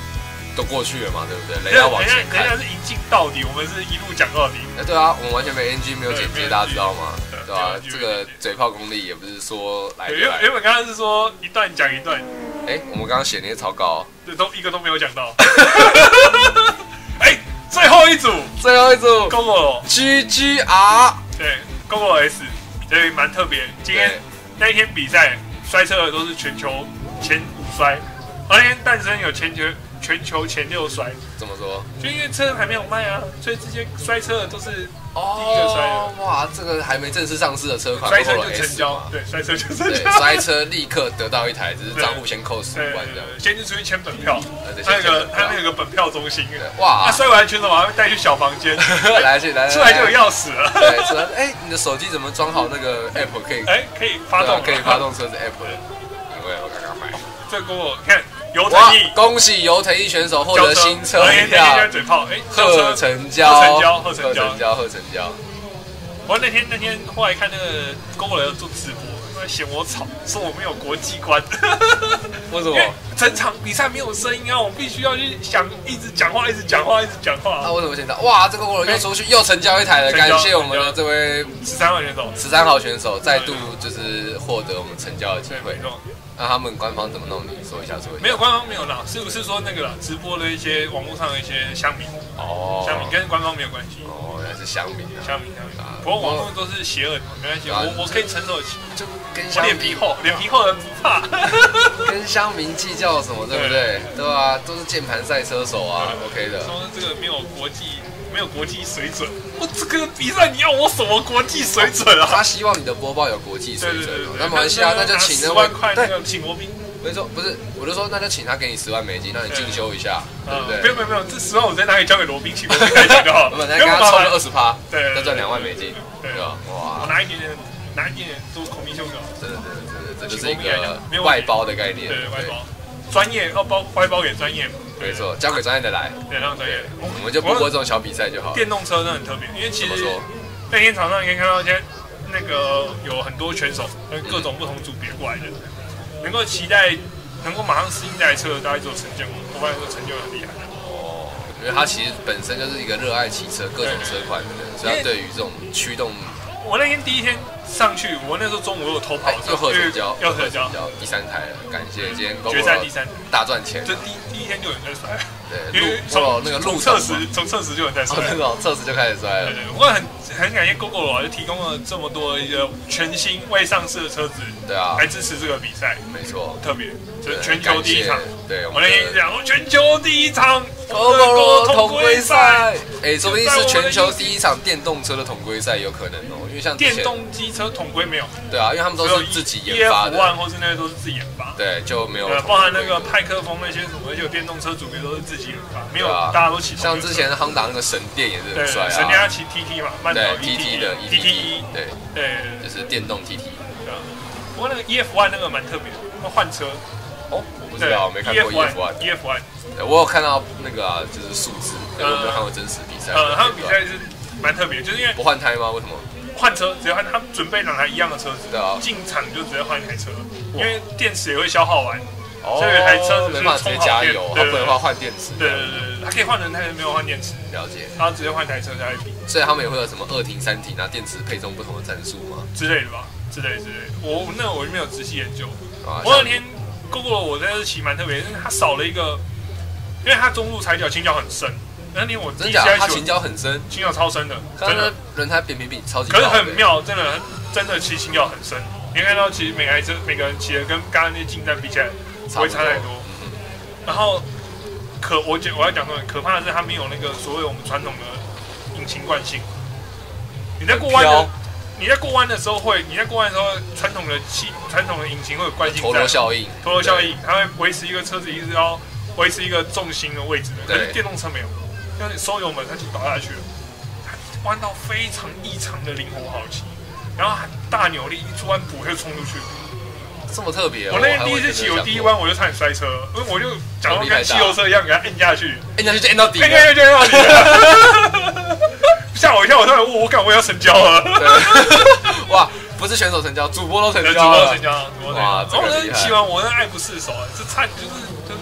都过去了嘛，对不对？人
人
要往前看。
人家是一镜到底，我们是一路讲到底。
哎，对啊，我们完全没 N G， 没有剪接，大家知道吗？对吧？
对
这个嘴炮功力也不是说来就
原
来。
原本刚刚是说一段讲一段，
哎，我们刚刚写那些草稿，
这都一个都没有讲到。哎，最后一组，
最后一组
Gogoro
G G R，
对 Gogoro S， 对，蛮特别。今天那一天比赛摔车的都是全球前五摔，而那天诞生有全球全球前六摔。
怎么说？
就因为车还没有卖啊，所以这些摔车的都是第一个摔的。
哦，哇，这个还没正式上市的车款，
摔车就成交，对，摔车就成
对，
交。
摔车立刻得到一台，只是账户先扣十五万这样。
先是出去签本票，
对
他那个他那个本票中心，
哇，
他摔完全手还会带去小房间，
来去来，
出来就有钥匙了。
对，出来，哎，你的手机怎么装好那个 app 可以？
哎，可以发动，
可以发动车子 app 的，因为我刚刚买。
这个我看游腾毅，
恭喜游腾毅选手获得新车票，
嘴炮，哎，
贺成交，
贺成交，贺成
交，贺成交。
我那天那天后来看那个Gogoro有做直播，他嫌我吵，说我没有国际观。
为什么？
整场比赛没有声音啊，我必须要去想，一直讲话，一直讲话，一直讲话。
啊，为什么现在？哇，这个Gogoro又出去又成交一台了，感谢我们的这位
十三号选手，
十三号选手再度就是获得我们成交的机会。那他们官方怎么弄？你说一下，说一下。
没有官方没有啦，是不是说那个啦？直播的一些网络上的一些乡民哦，乡民跟官方没有关系
哦，原来是乡民啊，
乡民乡民。不过网络都是邪恶的，没关系，我我可以承受得起。
就跟
我脸皮厚，脸皮厚的人不怕。
跟乡民计较什么，对不对？对吧？都是键盘赛车手啊 ，OK 的。
说这个没有国际。没有国际水准，我这个比赛你要我什么国际水准啊？
他希望你的播报有国际水准，那没关系啊，那就请那
十万块那个请罗宾。
没错，不是，我就说那就请他给你十万美金，让你进修一下，对不对？
没有没有没有，这十万我直接拿给交给罗宾，请罗宾开讲就好。
不，那给他抽个二十趴，
对，
再赚两万美金，对吧？哇，
我拿一点点，拿一点点做孔明秀就好。
真的真的真的，这就是一个外包的概念，
对外包，专业要包外包给专业。
没错，交给专业的来，
对，让专业。
我们就不过这种小比赛就好。
电动车真的很特别，因为其实那天场上你可以看到，现在那个有很多选手，各种不同组别过来的，能够期待，能够马上适应这台车，大概只有陈建武，我发现说陈建武很厉害。
哦，因为他其实本身就是一个热爱骑车、各种车款的人，所以他对于这种驱动。
我那天第一天上去，我那时候中午有偷跑，
又贺成交，
又贺成交，
第三台了，感谢今天
决赛第三
大赚钱。
这第第一天就有人在摔，
对，因为从那个路
测试从测试就有人在摔，
那种测试就开始摔了。
对对，不过很很感谢 Gogoro 就提供了这么多一个全新未上市的车子，对啊，来支持这个比赛，
没错，
特别就是全球第一场，
对，
我那天讲全球第一场
Gogoro 统规赛，哎，说不定是全球第一场电动车的统规赛，有可能哦，因为像
电动机车统规没有，
对啊，因为他们都是自己研发的
，E F 一或是那些都是自己研发，
对，就没有，
包含那个派克风那些什么，而且有电动车组别都是自己研发，没有大家都骑。
像之前亨达那个神电也是很帅啊，
神电他骑 T T 嘛，慢
对 T T 的
T T 一，
对
对，
就是电动 T T。
对啊，不过那个 E F 一那个蛮特别，那换车。
哦，我不知道，没看过 E F 一。
E F 一，
我有看到那个啊，就是数字，可是我没有看过真实比赛。
呃，他们比赛是蛮特别，就是因为
不换胎吗？为什么？
换车，只要换他们准备两台一样的车子，
对啊，
进场就直接换一台车，因为电池也会消耗完，所以有台车子
没办法直接加油，它不能换换电池。
对对对，它可以换人，但是没有换电池。
了解，
然后直接换台车再比。
所以他们也会有什么二停、三停，拿电池配重不同的战术吗？
之类的吧，之类之类的。我那我没有仔细研究。我那天 Gogoro 我在这骑蛮特别，因为它少了一个，因为它中路踩脚倾角很深。那天我
真假，它倾角很深，
倾角超深的，真的
轮胎扁平比超级
高，可是很妙，真的真的其实倾角很深。你看到其实每台车每个人骑的跟刚刚那进站比起来不会差太多。然后可我讲我要讲说，可怕的是它没有那个所谓我们传统的引擎惯性。你在过弯的，你在过弯的时候会，你在过弯的时候传统的气传统的引擎会有惯性在，
陀螺效应，
陀螺效应，它会维持一个车子一直要维持一个重心的位置的，可是电动车没有。像你收油门，它就倒下去了。它弯道非常异常的灵活好骑，然后大扭力一出弯补就冲出去，
这么特别、哦。
我那天第一次骑，我第一弯我就差点摔车，因为我就假如跟汽油车一样，给它摁下去，
摁下去就摁到底，
摁下去就摁到底了。吓我一跳，我突然我感我要成交了。
哇，不是选手成交，主播都成交了，
主播成交，主播成交。
哇，这个厉害。
骑完我那爱不释手，这差就是就是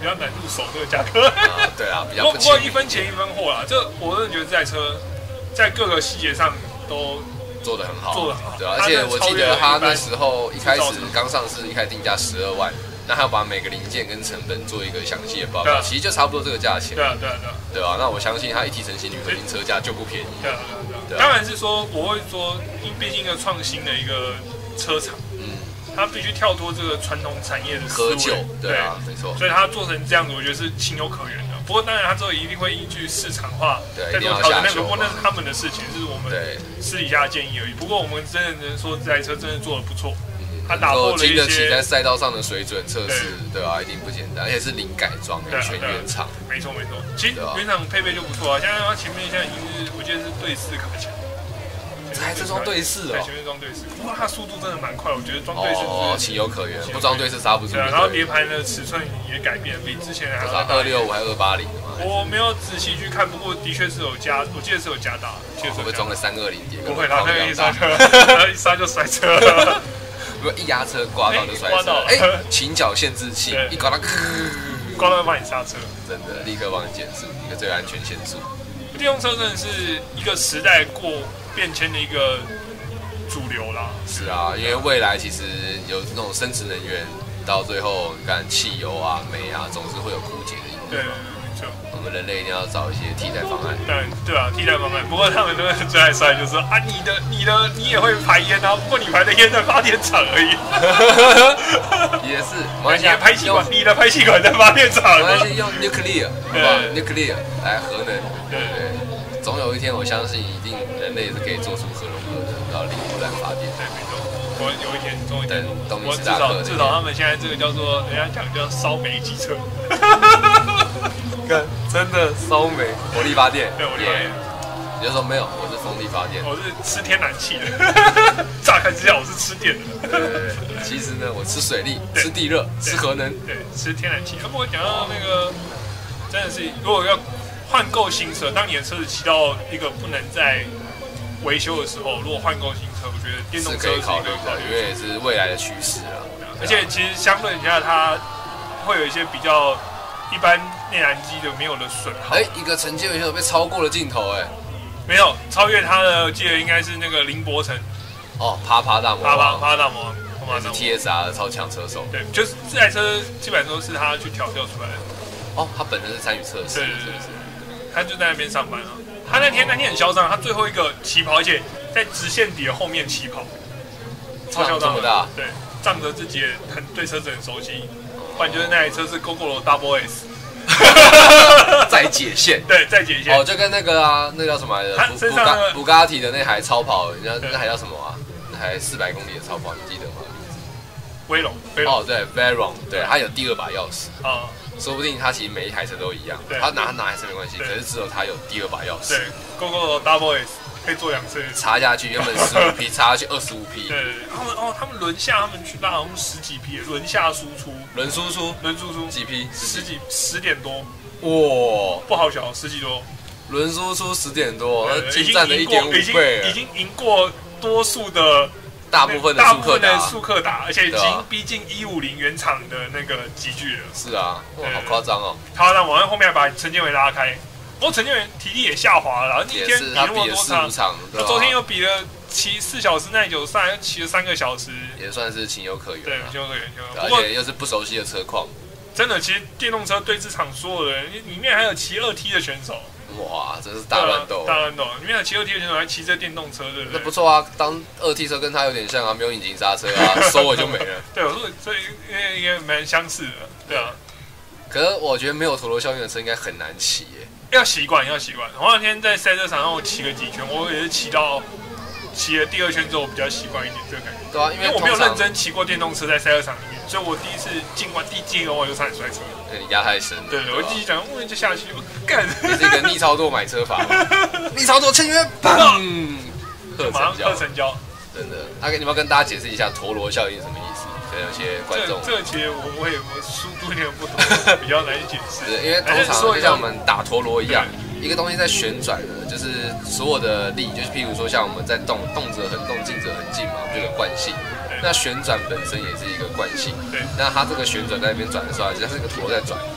比较难入手这个价格。
啊，对啊，比较
不
不
不过一分钱一分货啦，这我真的觉得这台车在各个细节上都
做的很好，
做得很好
对啊，而且我记得他那时候一开始
它真的超越了一般
刚上市，一开始定价十二万，那还要把每个零件跟成本做一个详细的报
对啊
告，其实就差不多这个价钱，
对啊对啊对啊
对啊，那我相信它一提成型铝合金车价就不便宜，
对啊对啊对啊。
对啊
当然是说我会说，因毕竟一个创新的一个车厂，
嗯，
它必须跳脱这个传统产业的思维，
喝酒，对啊，没错，
所以它做成这样子，我觉得是情有可原的。不过当然，它之后一定会依据市场化
对
再做调整。那个
一定要下修
不过那是他们的事情，是我们
对
私底下的建议而已。不过我们真的能说这台车真的做的不错，它
能
打破了一
够经得起在
些。
赛道上的水准测试，对吧？一定不简单，而且是零改装，
对啊
全原厂，
没错没错，其实
对啊
原厂配备就不错啊。现在它前面现在已经是我记得是对四卡钳，
这还是装对视
对，
哦
前，面装对视，不过它速度真的蛮快，我觉得装对视
哦，
是
情有可原，不装对视刹不住，
对啊。然后碟盘的尺寸也改变，比之前还要再大
二六五还二八零的嘛，
我没有仔细去看，不过的确是有加，我记得是有加大，记得是有加大
会不会装个三二零碟？
不会啦，那个一刹车，一刹就摔车了。
如果一压车挂到就摔车，
刮到
哎，倾角限制器
对
一刮到，
刮到会帮你刹车。
真的立刻帮你减速，一个最安全限速。
电动车真的是一个时代过变迁的一个主流啦。
是啊，因为未来其实有那种生质能源，到最后你看汽油啊、煤啊，总是会有枯竭的一
对，
天。
没错。
我们人类一定要找一些替代方案。
当然，对啊，替代方案。不过他们都是最爱摔，就是说啊，你的、你的、你也会排烟啊，不过你排的烟在发电厂而已。
也是，
你的排气管，你的排气管在发电厂。
没关系，用 nuclear，好不好 ？nuclear 来核能，
对
对，总有一天，我相信一定人类是可以做出核融合的，然后零污染发电。
对，没错。我有一天，终于
等东尼
我至
斯达克那天
少至少他们现在这个叫做人家讲叫烧煤机车。
干，真的烧煤，火力发电，
对，我发现
你就说没有，我是风力发电。
我是吃天然气的。乍看之下我是吃电的。
对对对，其实呢，我吃水力，吃地热，吃核能。
对，吃天然气。不过讲到那个，真的是如果要换购新车，当你的车子骑到一个不能再维修的时候，如果换购新车，我觉得电动
是
车是一个
可以考虑的，因为也是未来的趋势啊。
而且其实相对下，它会有一些比较一般内燃机的没有的损耗。
哎，一个承接维修被超过了镜头，哎，
没有超越它的，记得应该是那个林柏成，
哦，啪啪大魔
啪啪
王，
啪大魔王，啪
也是 T S R 的超强车手。
对，就是这台车基本上都是他去调教出来的。
哦，他本身是参与测试，
对对对
是不是？
他就在那边上班啊。他那天那天很嚣张，他最后一个起跑，而且在直线底的后面起跑，超嚣张的。
这么大，
对，仗着自己很对车子很熟悉，不然就是那台车是 GoGo Double S。
再解线，
对，再解线。
哦，就跟那个啊，那叫什么来着？
他
布
身上那个
布加迪的那台超跑，人家
对
那台叫什么啊？那台四百公里的超跑，你记得吗？
威龙，威龙
哦，对 Veyron，对，它有第二把钥匙，
啊，
说不定它其实每一台车都一样，
对
他拿拿还是没关系，可
对
是只有它有第二把钥匙
对。，GoGo Double S 可以坐两次。
插下去，原本十五匹，插下去二十五匹，
对，他们哦，他们轮下他们去拉好像十几匹，轮下输出，
轮输出
轮输出
几匹？
十几十点多，
哇，
不好小，十几多。
轮输出十点多，那
对已经
进站的一
赢过，
点五
已经
倍了，
已经赢过多数的
大部分的
大
速克达
部分的，速克达，而且已经
对啊
逼近一五零原厂的那个级距了。
是啊，哇，
对
好夸张哦，
他让往后面还把陈建伟拉开，不过陈建伟体力也下滑了，一
也
天比那
是他比了
么多场，
四五场，对吧
他昨天又比了骑四小时耐久赛，又骑了三个小时，
也算是情有可
对
原，啊，
情有可原。
对
不过
而且又是不熟悉的车况，
真的，其实电动车对这场所有人，里面还有骑二 T 的选手，
哇，真是大乱斗
对啊，大乱斗，里面有骑二 T 的选手还骑着电动车，对不对？
那不错啊，当二 T 车跟它有点像啊，没有引擎刹车啊，收了就没了。
对，我说所以也也蛮相似的，对啊。
可是我觉得没有陀螺效应的车应该很难骑耶。
要习惯，要习惯。我那天在赛车场上我骑个几圈，我也是骑到骑了第二圈之后，我比较习惯一点这个感觉。
对啊，因为
因为我没有
通常
认真骑过电动车在赛车场里面，所以我第一次进完第几楼我就差点摔车。
对你压太深了。
对，
吧
我自己讲，我就下去，我干，
你是一个逆操作买车法，逆操作签约，砰，贺
马上
成交
二，成交。
真的。阿给你们要跟大家解释一下陀螺效应是什么意思？可能有些观众
这这个其实我我也我速度有点不懂，比较难以解释。
是因为通
还是
常就
说一下
像我们打陀螺一样，一个东西在旋转呢，就是所有的力，就是譬如说像我们在动，动则恒动，静则恒静嘛，我们就有个惯性。那旋转本身也是一个惯性，
对。
那它这个旋转在那边转的时候，它是一个陀在转，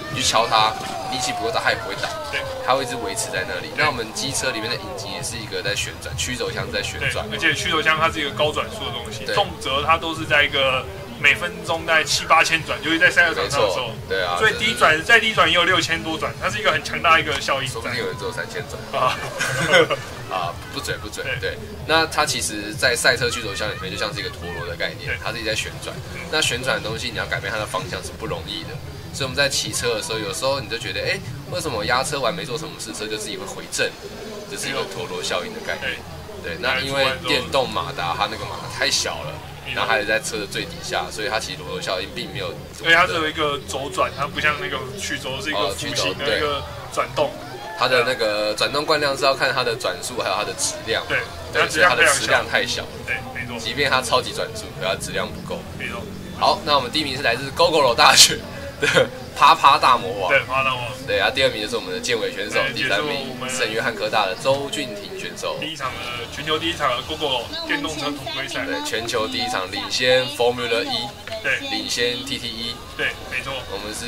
你去敲它，力气不够大，它也不会倒，
对，
它会一直维持在那里。那我们机车里面的引擎也是一个在旋转，曲轴箱在旋转，
而且曲轴箱它是一个高转速的东西，
对
动辄它都是在一个每分钟大概七八千转，就是在赛车场上的时候，
对啊，
最低转再低转也有六千多转，它是一个很强大的一个效应。
说不定有人只有三千转
啊。
啊，不准不准，对。那它其实，在赛车曲轴箱里面，就像是一个陀螺的概念，它自己在旋转。那旋转的东西，你要改变它的方向是不容易的。所以我们在骑车的时候，有时候你就觉得，哎，为什么压车完没做什么事，车就自己会回正？这是一个陀螺效应的概念。对，那因为电动马达它那个马达太小了，然后还是在车的最底下，所以它其实陀螺效应并没有。
所以它只有一个轴转，它不像那个曲轴是一个弧形的一个转动。
它的那个转动惯量是要看它的转速，还有它的质量。
对，
对，所以它的质量太小了。
对，没错。
即便它超级转速，可它质量不够。
没错。
好，那我们第一名是来自 Gogoro 大学的啪啪大魔王。
对，啪啪大魔王。
对，啊，第二名就是我们的健伟选手，第三名圣约翰科大的周俊廷选手。
第一场的全球第一场的 Gogoro 电动车统规赛。
对，全球第一场领先 Formula 一。
对，
领先 T T 一。
对，没错。
我们是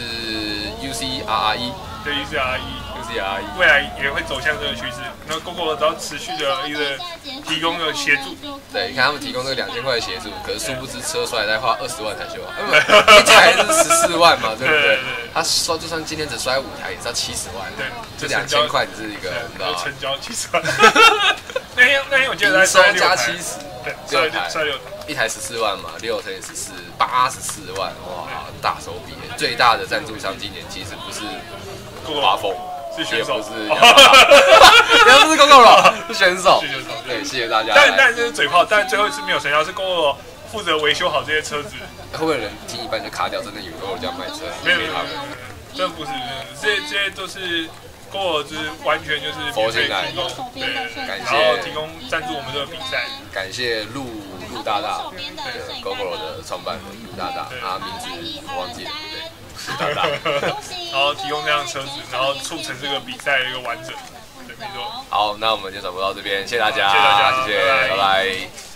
U C R R 一。
对 U C R R 一。
U C R R 一。
未来也会走向这个趋势。那 Gogoro 只要持续的一个提供的协助。
对，你看他们提供这个两千块的协助，可是殊不知车出来再花二十万才修好，一台是十四万嘛，对不对？他说就算今天只摔五台，也是要七十万。
对，
这两千块只是一个，你知道吗？
成交七十万。那天那天我记得在
摔加七十，
对，
六台，
摔六台，
一台十四万嘛，六乘以十四，八十四万，哇，大手笔！最大的赞助商今年其实不是华丰。
是选手，
也不是，也不是 Gogoro， 是选手。
是选手，
对，谢谢大家。
但但这是嘴炮，但最后一次没有成交，是 Gogoro 负责维修好这些车子。
会不会有人听一半就卡掉？真的以为 Gogoro 这样卖车？
没有没有没有，真不是，这这些都是 Gogoro 就是完全就是
佛心来，
对，
感谢，
然后提供赞助我们这个比赛。
感谢陆陆大大，对 Gogoro 的创办人陆大大，啊，名字我忘记了，对。大大
然后提供这样的车子，然后促成这个比赛的一个完整。对，没错。
好，那我们就转播到这边，谢谢大家，
谢谢大家，
谢谢，拜拜。